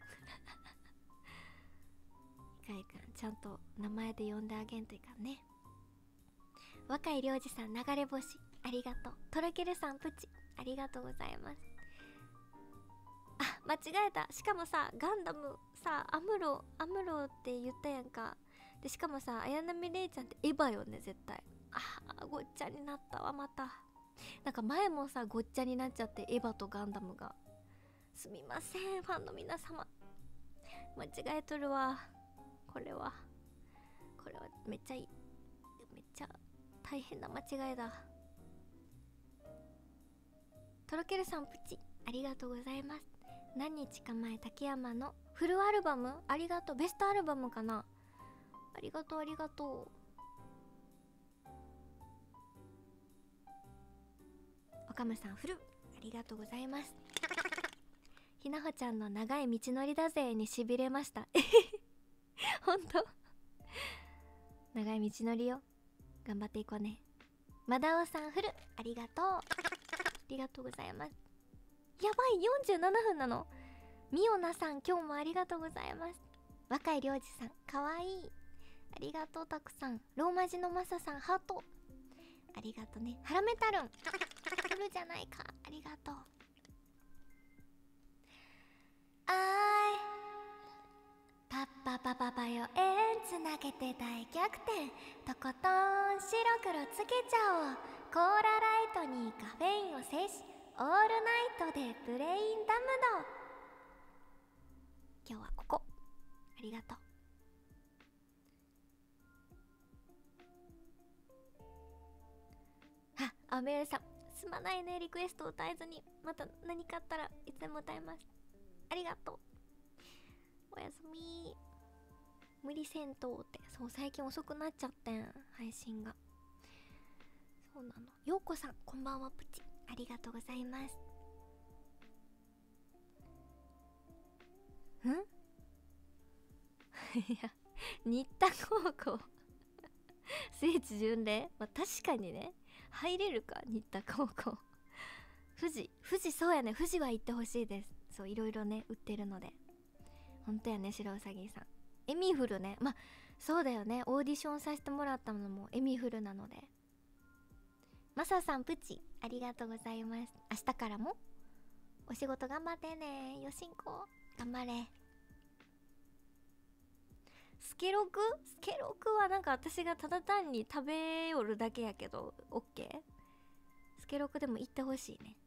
[SPEAKER 1] いかんいかん、ちゃんと名前で呼んであげんといかんね。若いりょうじさん流れ星ありがとう。とろけるさんプチありがとうございます。あ、間違えた。しかもさ、ガンダムさ、アムロって言ったやんか。でしかもさ、綾波レイちゃんってエヴァよね絶対。ごっちゃになったわまた。なんか前もさごっちゃになっちゃって、エヴァとガンダムが。すみませんファンの皆様、間違えとるわ。これはめっちゃ大変な間違いだ。とろけるさんプチありがとうございます。何日か前竹山のフルアルバムありがとう。ベストアルバムかな。ありがとうありがとう。岡村さんフルありがとうございます。ひなほちゃんの長い道のりだぜにしびれましたほんと長い道のりよ、頑張っていこうね。まだおさんフルありがとう。ありがとうございます。やばい47分なの。みおなさん今日もありがとうございます。若いりょうじさんかわいいありがとう。たくさんローマ字のマサさんハートありがとうね。ハラメタルンフルじゃないかありがとう。 げて大逆転、とことん白黒つけちゃおう。コーラライトにカフェインを摂取、オールナイトでプレインダムド。今日はここありがとう。アメーさんすまないね、リクエスト歌えずに。また何かあったらいつでも歌います。ありがとう。おやすみ。無理せんとって。そう、最近遅くなっちゃってん、配信が。そうなの。ようこさんこんばんは。プチありがとうございます。んいや、新田高校聖地巡礼、まあ、確かにね、入れるか、新田高校富士そうやね、富士は行ってほしいです。そう、いろいろね売ってるので。ほんとやね、白うさぎさん。エミフルね、まあそうだよね、オーディションさせてもらったのもエミフルなので。マサさんプチありがとうございます。明日からもお仕事頑張ってね。よしんこ頑張れ。スケロクはなんか私がただ単に食べよるだけやけど、オッケー。スケロクでも行ってほしいね。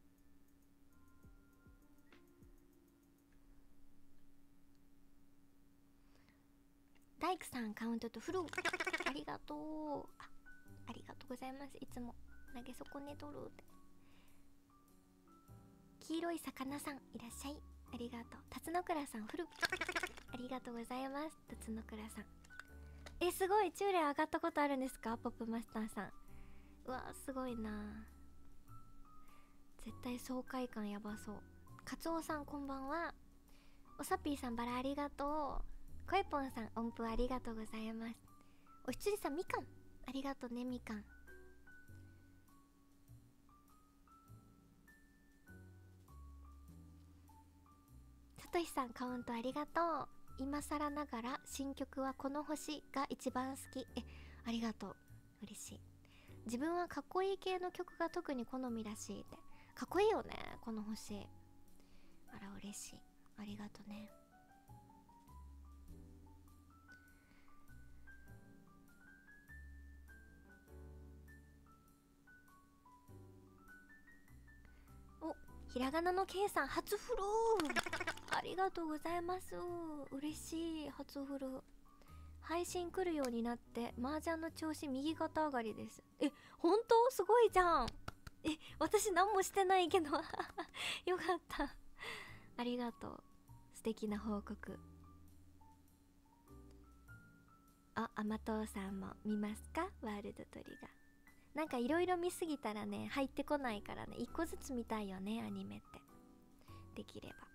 [SPEAKER 1] 大工さんカウントとフルありがとう。ありがとうございます。いつも投げ損ねとるって。黄色い魚さんいらっしゃい、ありがとう。辰野倉さんフルありがとうございます。辰野倉さん、すごい、チューレ上がったことあるんですか、ポップマスターさん。うわー、すごいな。絶対爽快感やばそう。カツオさんこんばんは。おさぴーさんバラありがとう。コエポンさん音符ありがとうございます。おひつじさんみかんありがとうね。みかんさとしさんカウントありがとう。今更ながら新曲はこの星が一番好き。ありがとう、嬉しい。自分はかっこいい系の曲が特に好みらしいって。かっこいいよねこの星。あら嬉しい、ありがとね。お、ひらがなの K さん初フルありがとうございます。嬉しい。初フル配信来るようになって麻雀の調子右肩上がりです。本当すごいじゃん。私何もしてないけどよかったありがとう、素敵な報告。甘党さんも見ますか、ワールドトリガー。なんかいろいろ見すぎたらね入ってこないからね、一個ずつ見たいよね、アニメって。できれば。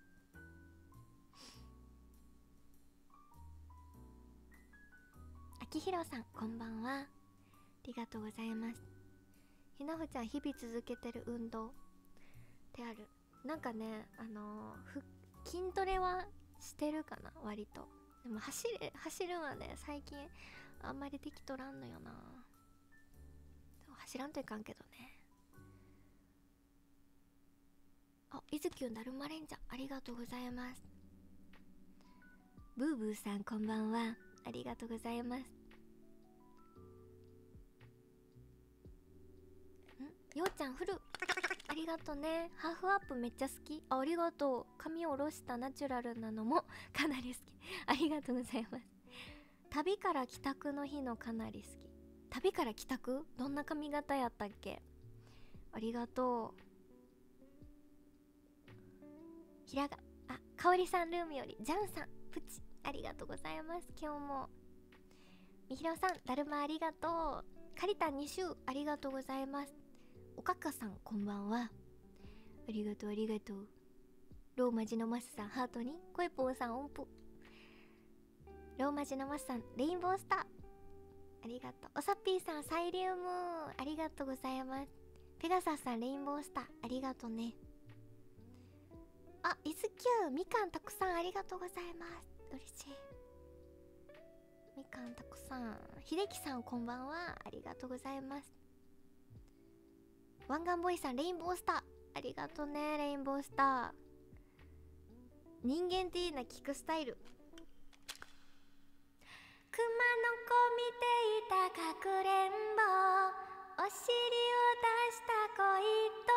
[SPEAKER 1] 秋広さんこんばんは、ありがとうございます。ひなふちゃん日々続けてる運動ってある？なんかね、筋トレはしてるかな、割と。でも走るはね最近あんまりできとらんのよな。走らんといかんけどね。いずきゅんだるまレンジャーありがとうございます。ブーブーさんこんばんは、ありがとうございます。ようちゃんフルありがとね。ハーフアップめっちゃ好き。ありがとう。髪を下ろしたナチュラルなのもかなり好きありがとうございます。旅から帰宅の日のかなり好き。旅から帰宅どんな髪型やったっけ。ありがとう。ひらがかおりさんルームよりジャンさんプチありがとうございます。今日もみひろさんだるまありがとう。かりた2週ありがとうございます。おかかさんこんばんは、ありがとうありがとう。ローマ字のマスさんハートに、コエポーさん音符、ローマ字のマスさんレインボースターありがとう。おさっぴーさんサイリウムありがとうございます。ペガサスさんレインボースターありがとうね。イズキューみかんたくさんありがとうございます。嬉しい。みかんたくさん。ひできさんこんばんは、ありがとうございます。湾岸ボーイさんレインボースターありがとうね。レインボースター、人間っていいな、聞くスタイル。ク見ていたかくれんぼ、お尻を出した恋と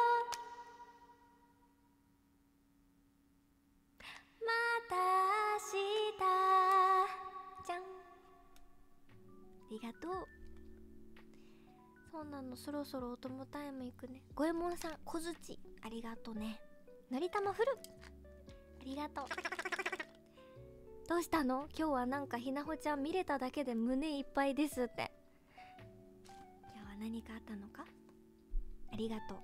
[SPEAKER 1] また明日じゃん。ありがとう。そうなの、そろそろお供タイム行くね。五右衛門さん、小槌ありがとね。のりたまフルありがとう。どうしたの？今日はなんかひなほちゃん見れただけで胸いっぱいですって。今日は何かあったのか？ありがとう。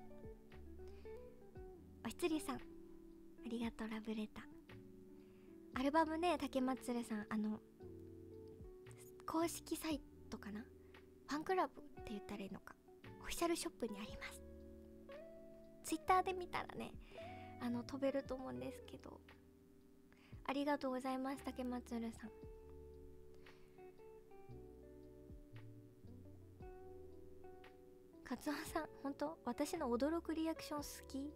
[SPEAKER 1] おひつりさんありがとう。ラブレターアルバムね、竹松さん公式サイトかな、ファンクラブって言ったらいいのか、オフィシャルショップにあります。ツイッターで見たらね、飛べると思うんですけど、ありがとうございます。竹松さん、カツオさん、本当私の驚くリアクション好き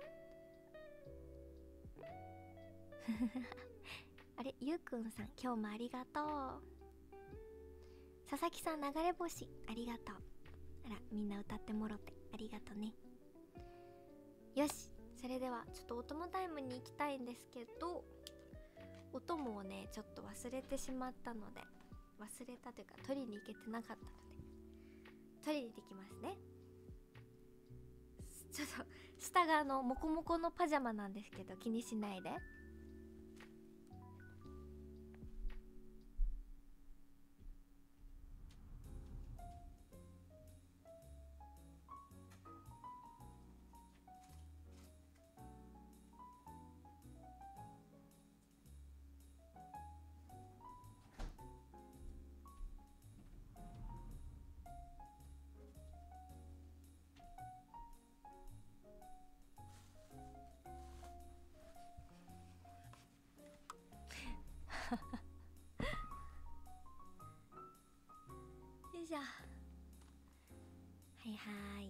[SPEAKER 1] あれ、ゆうくんさん、今日もありがとう。佐々木さん、流れ星ありがとう。あら、みんな歌ってもろてありがとね。よし、それではちょっとお供タイムに行きたいんですけど、お供をねちょっと忘れてしまったので、忘れたというか取りに行けてなかったので取りに行ってきますね。ちょっと下がモコモコのパジャマなんですけど、気にしないで。よいしょ。はいはい。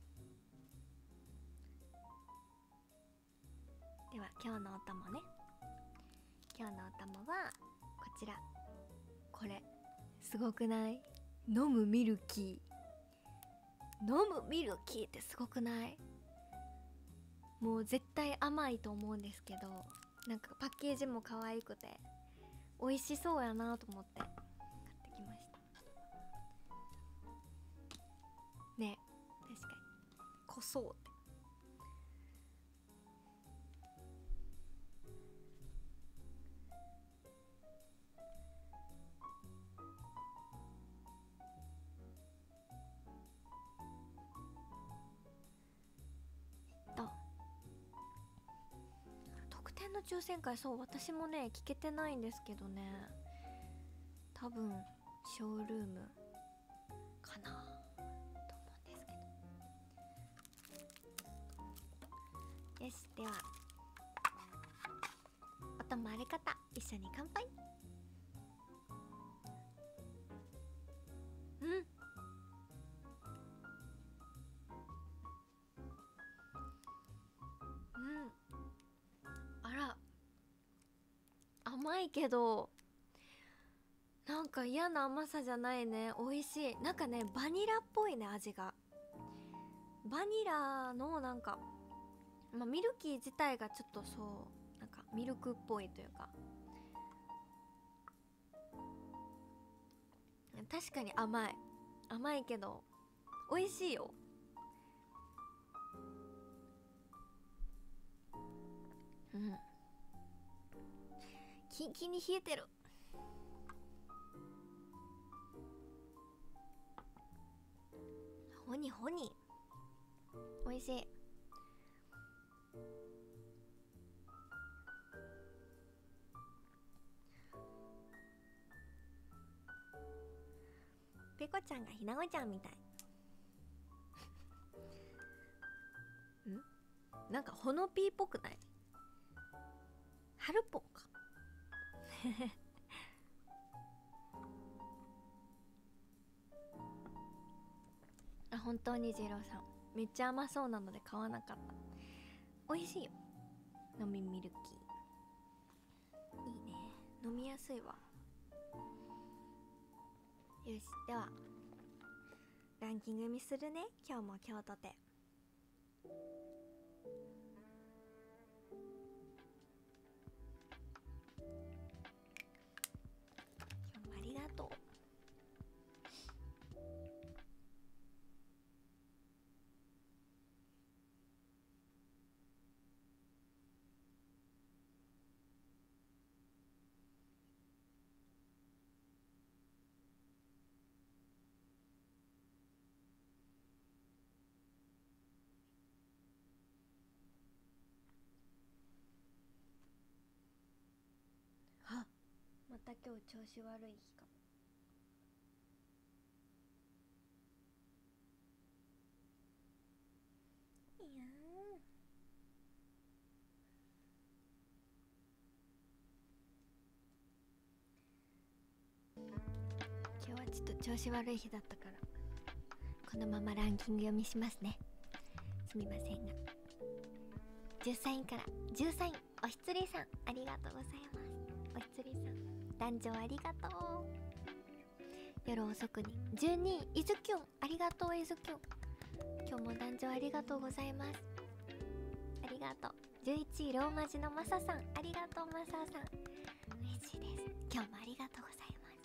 [SPEAKER 1] では今日のお供ね。今日のお供はこちら。これすごくない？飲むミルキー。飲むミルキーってすごくない？もう絶対甘いと思うんですけど、なんかパッケージも可愛くて美味しそうやなと思って買ってきましたね。確かに濃そうって。特典の抽選会、そう、私もね聞けてないんですけどね、多分ショールームかなと思うんですけど。よし、ではお供ある方一緒に乾杯。あら、甘いけどなんか嫌な甘さじゃないね。美味しい。なんかね、バニラっぽいね、味が。バニラのなんか、ミルキー自体がちょっとそう、なんかミルクっぽいというか、確かに甘いけど美味しいよ。うん、キンキンに冷えてる。ホニホニ美味しい。ペコちゃんがひなごちゃんみたいなんかほのピーっぽくない？春っぽかあ、本当に二郎さんめっちゃ甘そうなので買わなかった。美味しいよ、飲みミルキー。いいね、飲みやすいわ。 よし、ではランキング見するね。今日も今日とて今日もありがとう。あ、また今日調子悪い日かも。いや今日はちょっと調子悪い日だったからこのままランキング読みしますね。すみませんが、13位から13位、おひつりさんありがとうございます。おひつりさん、男女ありがとう。夜遅くに12位、いずきゅんありがとう。いずきゅん、今日も男女ありがとうございます。ありがとう。11位、ローマ字のマサさんありがとう。マサさん嬉しいです。今日もありがとうございます。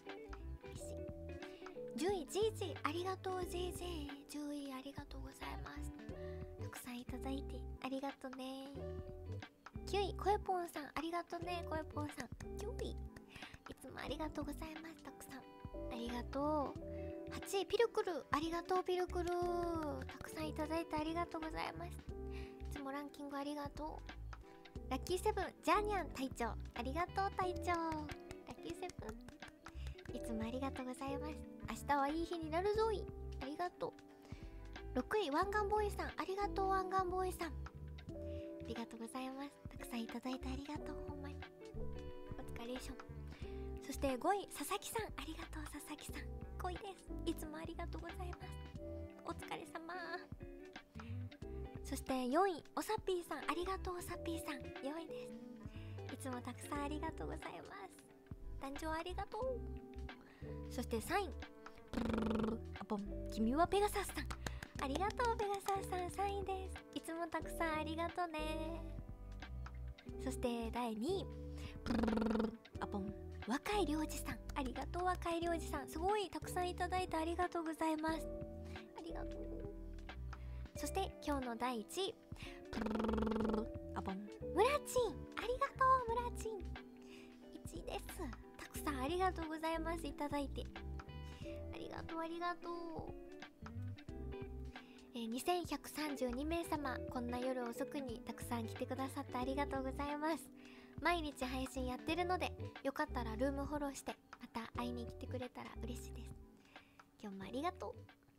[SPEAKER 1] 嬉しい。10位、ジージーありがとう。ジージー、10位ありがとうございます。たくさんいただいてありがとね。9位、コエポンさんありがとね。コエポンさん9位、いつもありがとうございます。たくさんありがとう。8位、ピルクルありがとう。ピルクルたくさんいただいてありがとうございます。いつもランキングありがとう。ラッキーセブン、ジャーニャン隊長ありがとう。隊長ラッキーセブン、いつもありがとうございます。明日はいい日になるぞい、ありがとう。6位、ワンガンボーイさんありがとう。ワンガンボーイさんありがとうございます。たくさんいただいてありがとう。ほんまにお疲れしょ。そして5位、佐々木さんありがとう。佐々木さん5位です。いつもありがとうございます。お疲れ様。そして4位、おさぴーさんありがとう。おさぴーさん4位です。いつもたくさんありがとうございます。誕生ありがとう。そして3位、あぼん、君はペガサスさんありがとう。ペガサスさん3位です。いつもたくさんありがとうね。そして第2位、あぼん、若いりょうじさんありがとう。若いりょうじさんすごいたくさんいただいてありがとうございます。ありがとう。そして今日の第1位、あぼん、ムラチンありがとう。ムラチン1位です。たくさんありがとうございます。いただいてありがとう。ありがとう。2132名様、こんな夜遅くにたくさん来てくださってありがとうございます。毎日配信やってるので、よかったらルームフォローしてまた会いに来てくれたら嬉しいです。今日もありがと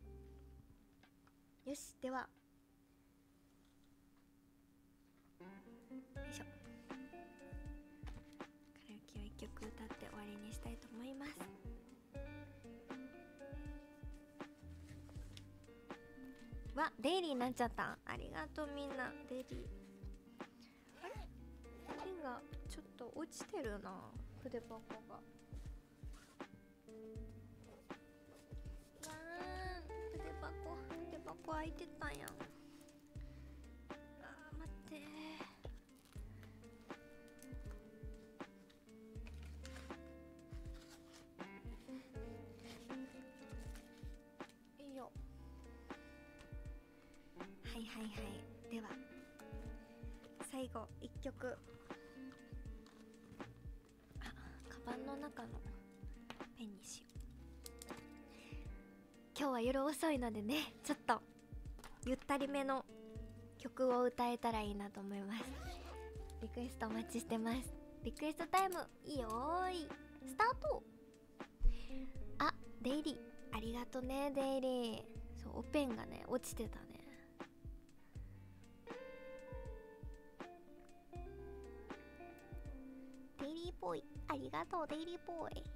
[SPEAKER 1] う。よし、ではよいしょ、カラオケを1曲歌って終わりにしたいと思います。わ、デイリーになっちゃった。ありがとうみんな。デイリー、あれ、ペンがちょっと落ちてるな、筆箱が。わー、筆箱開いてたやん。あー、待ってー、いいよ。はいはいはい、では最後1曲、あ、カバンの中のペンにしよう。今日は夜遅いのでね、ちょっとゆったりめの曲を歌えたらいいなと思います。リクエストお待ちしてます。リクエストタイム、いいよーい、スタート。あ、デイリーありがとね。デイリー、そう、おペンがね落ちてたね。デイリーボーイありがとう。デイリーボーイ、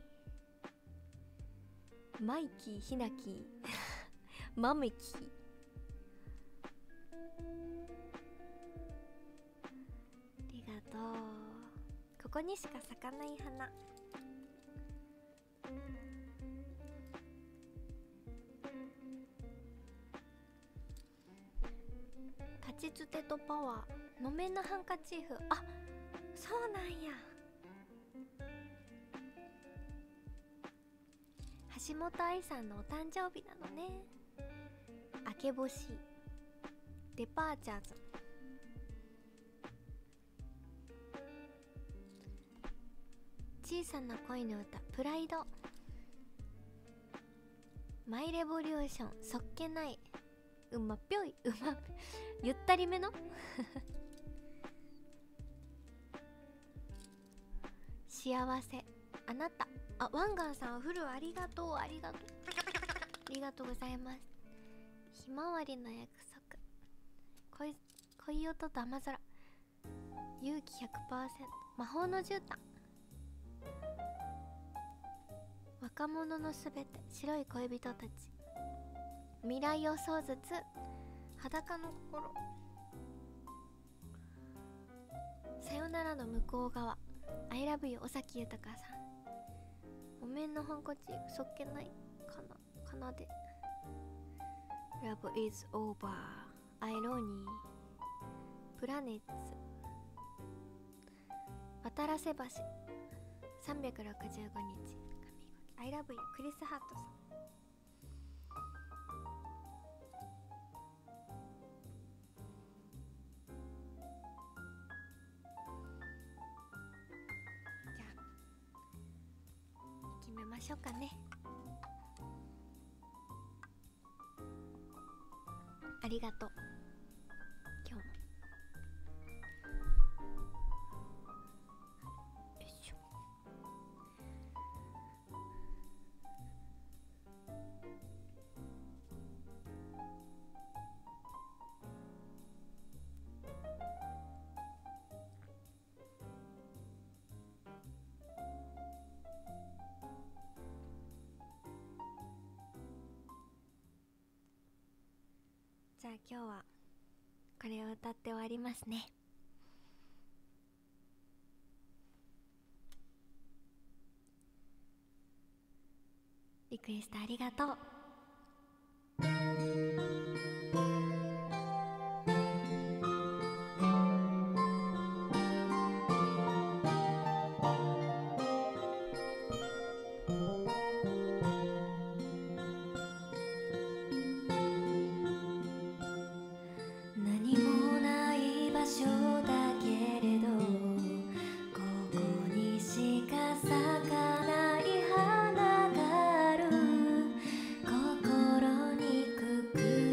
[SPEAKER 1] マイキー、ヒナキーマメキー、ありがとう。ここにしか咲かない花、 ちつてとパワー、木綿のハンカチーフ。あ、そうなんや。橋本愛さんのお誕生日なのね。明け星、デパーチャーズ、小さな恋の歌、プライド、マイレボリューション、そっけない、うまぴょい、うまぴょい、ゆったりめの幸せ、あなた。あ、ワンガンさん、お風呂ありがとう、ありがとう、ありがとうございます。ひまわりの約束、恋音と雨空、勇気 100%、魔法の絨毯、若者のすべて、白い恋人たち、未来予想図、裸の心、さよならの向こう側、I love you 尾崎豊さん、木綿のハンカチ、そっけないかなで、Love is over、アイロニー、プラネッツ、渡らせ橋、365日、I love you クリス・ハートさん。じゃあ決めましょうかね。ありがとう。今日もよいしょ。じゃあ今日はこれを歌って終わりますね。リクエストありがとう。何もない場所だけれど、ここにしか咲かない花がある。心にくく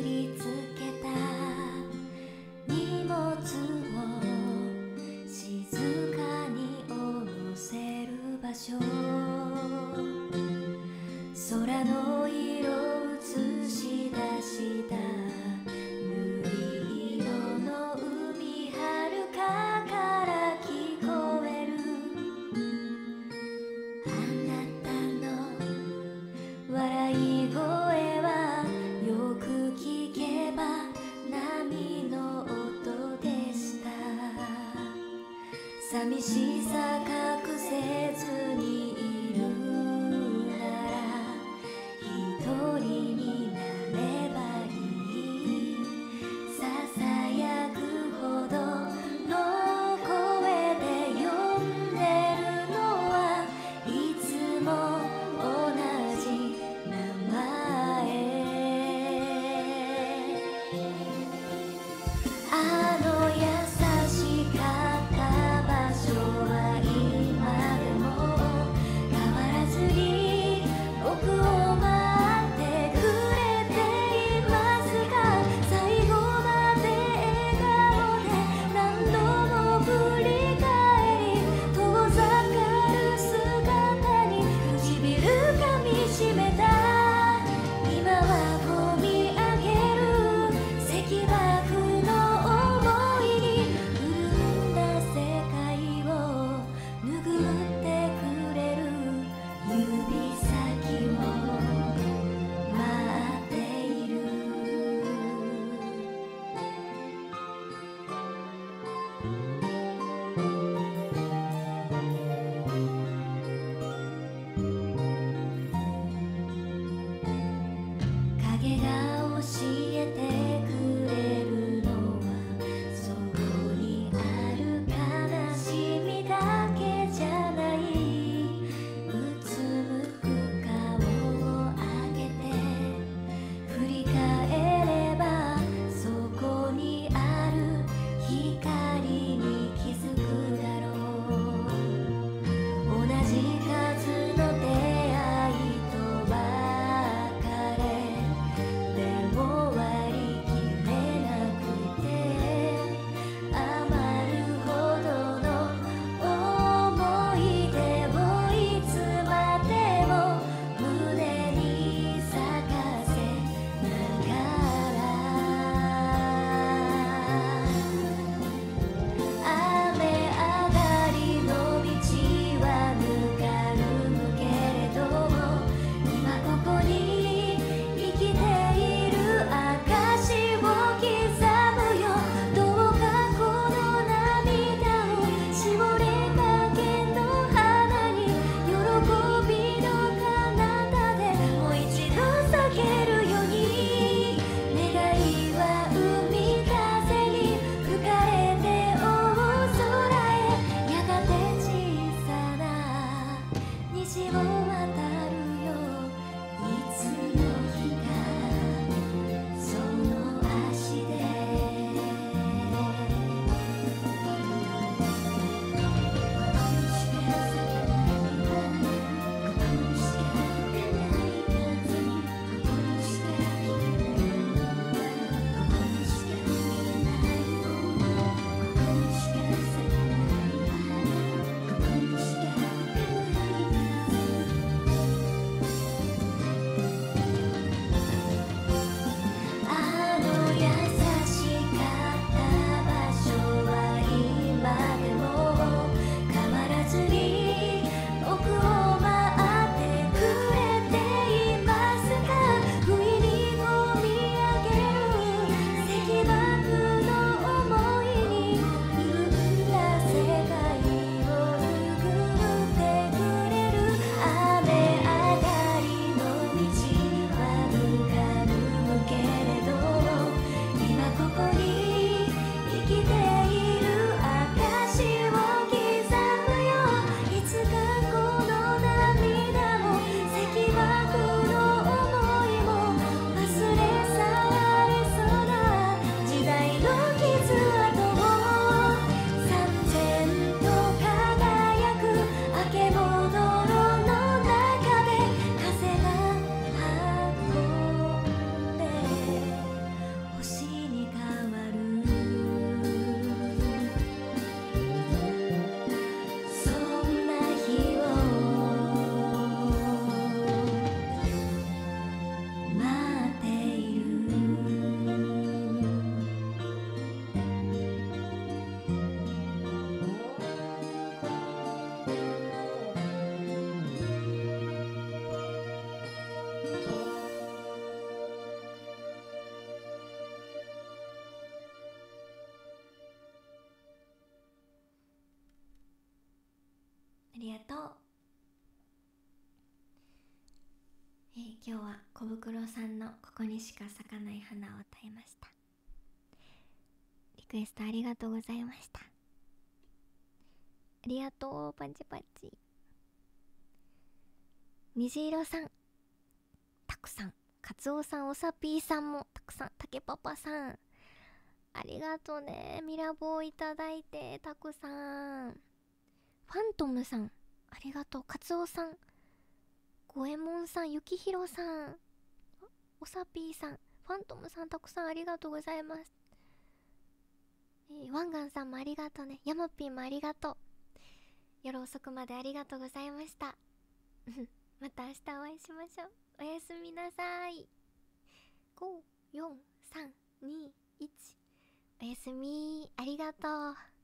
[SPEAKER 1] りがとう。今日は小袋さんのここにしか咲かない花を歌いました。リクエストありがとうございました。ありがとう。パチパチ。虹色さんたくさん、カツオさん、おさぴーさんもたくさん、竹パパさんありがとうね。ミラボーいただいてたくさん。ファントムさんありがとう。カツオさん、ゴエモンさん、ゆきひろさん、おさぴーさん、ファントムさんたくさんありがとうございます。ワンガンさんもありがとうね。ヤマピーもありがとう。夜遅くまでありがとうございましたまた明日お会いしましょう。おやすみなさい。5、4、3、2、1。おやすみ。ありがとう。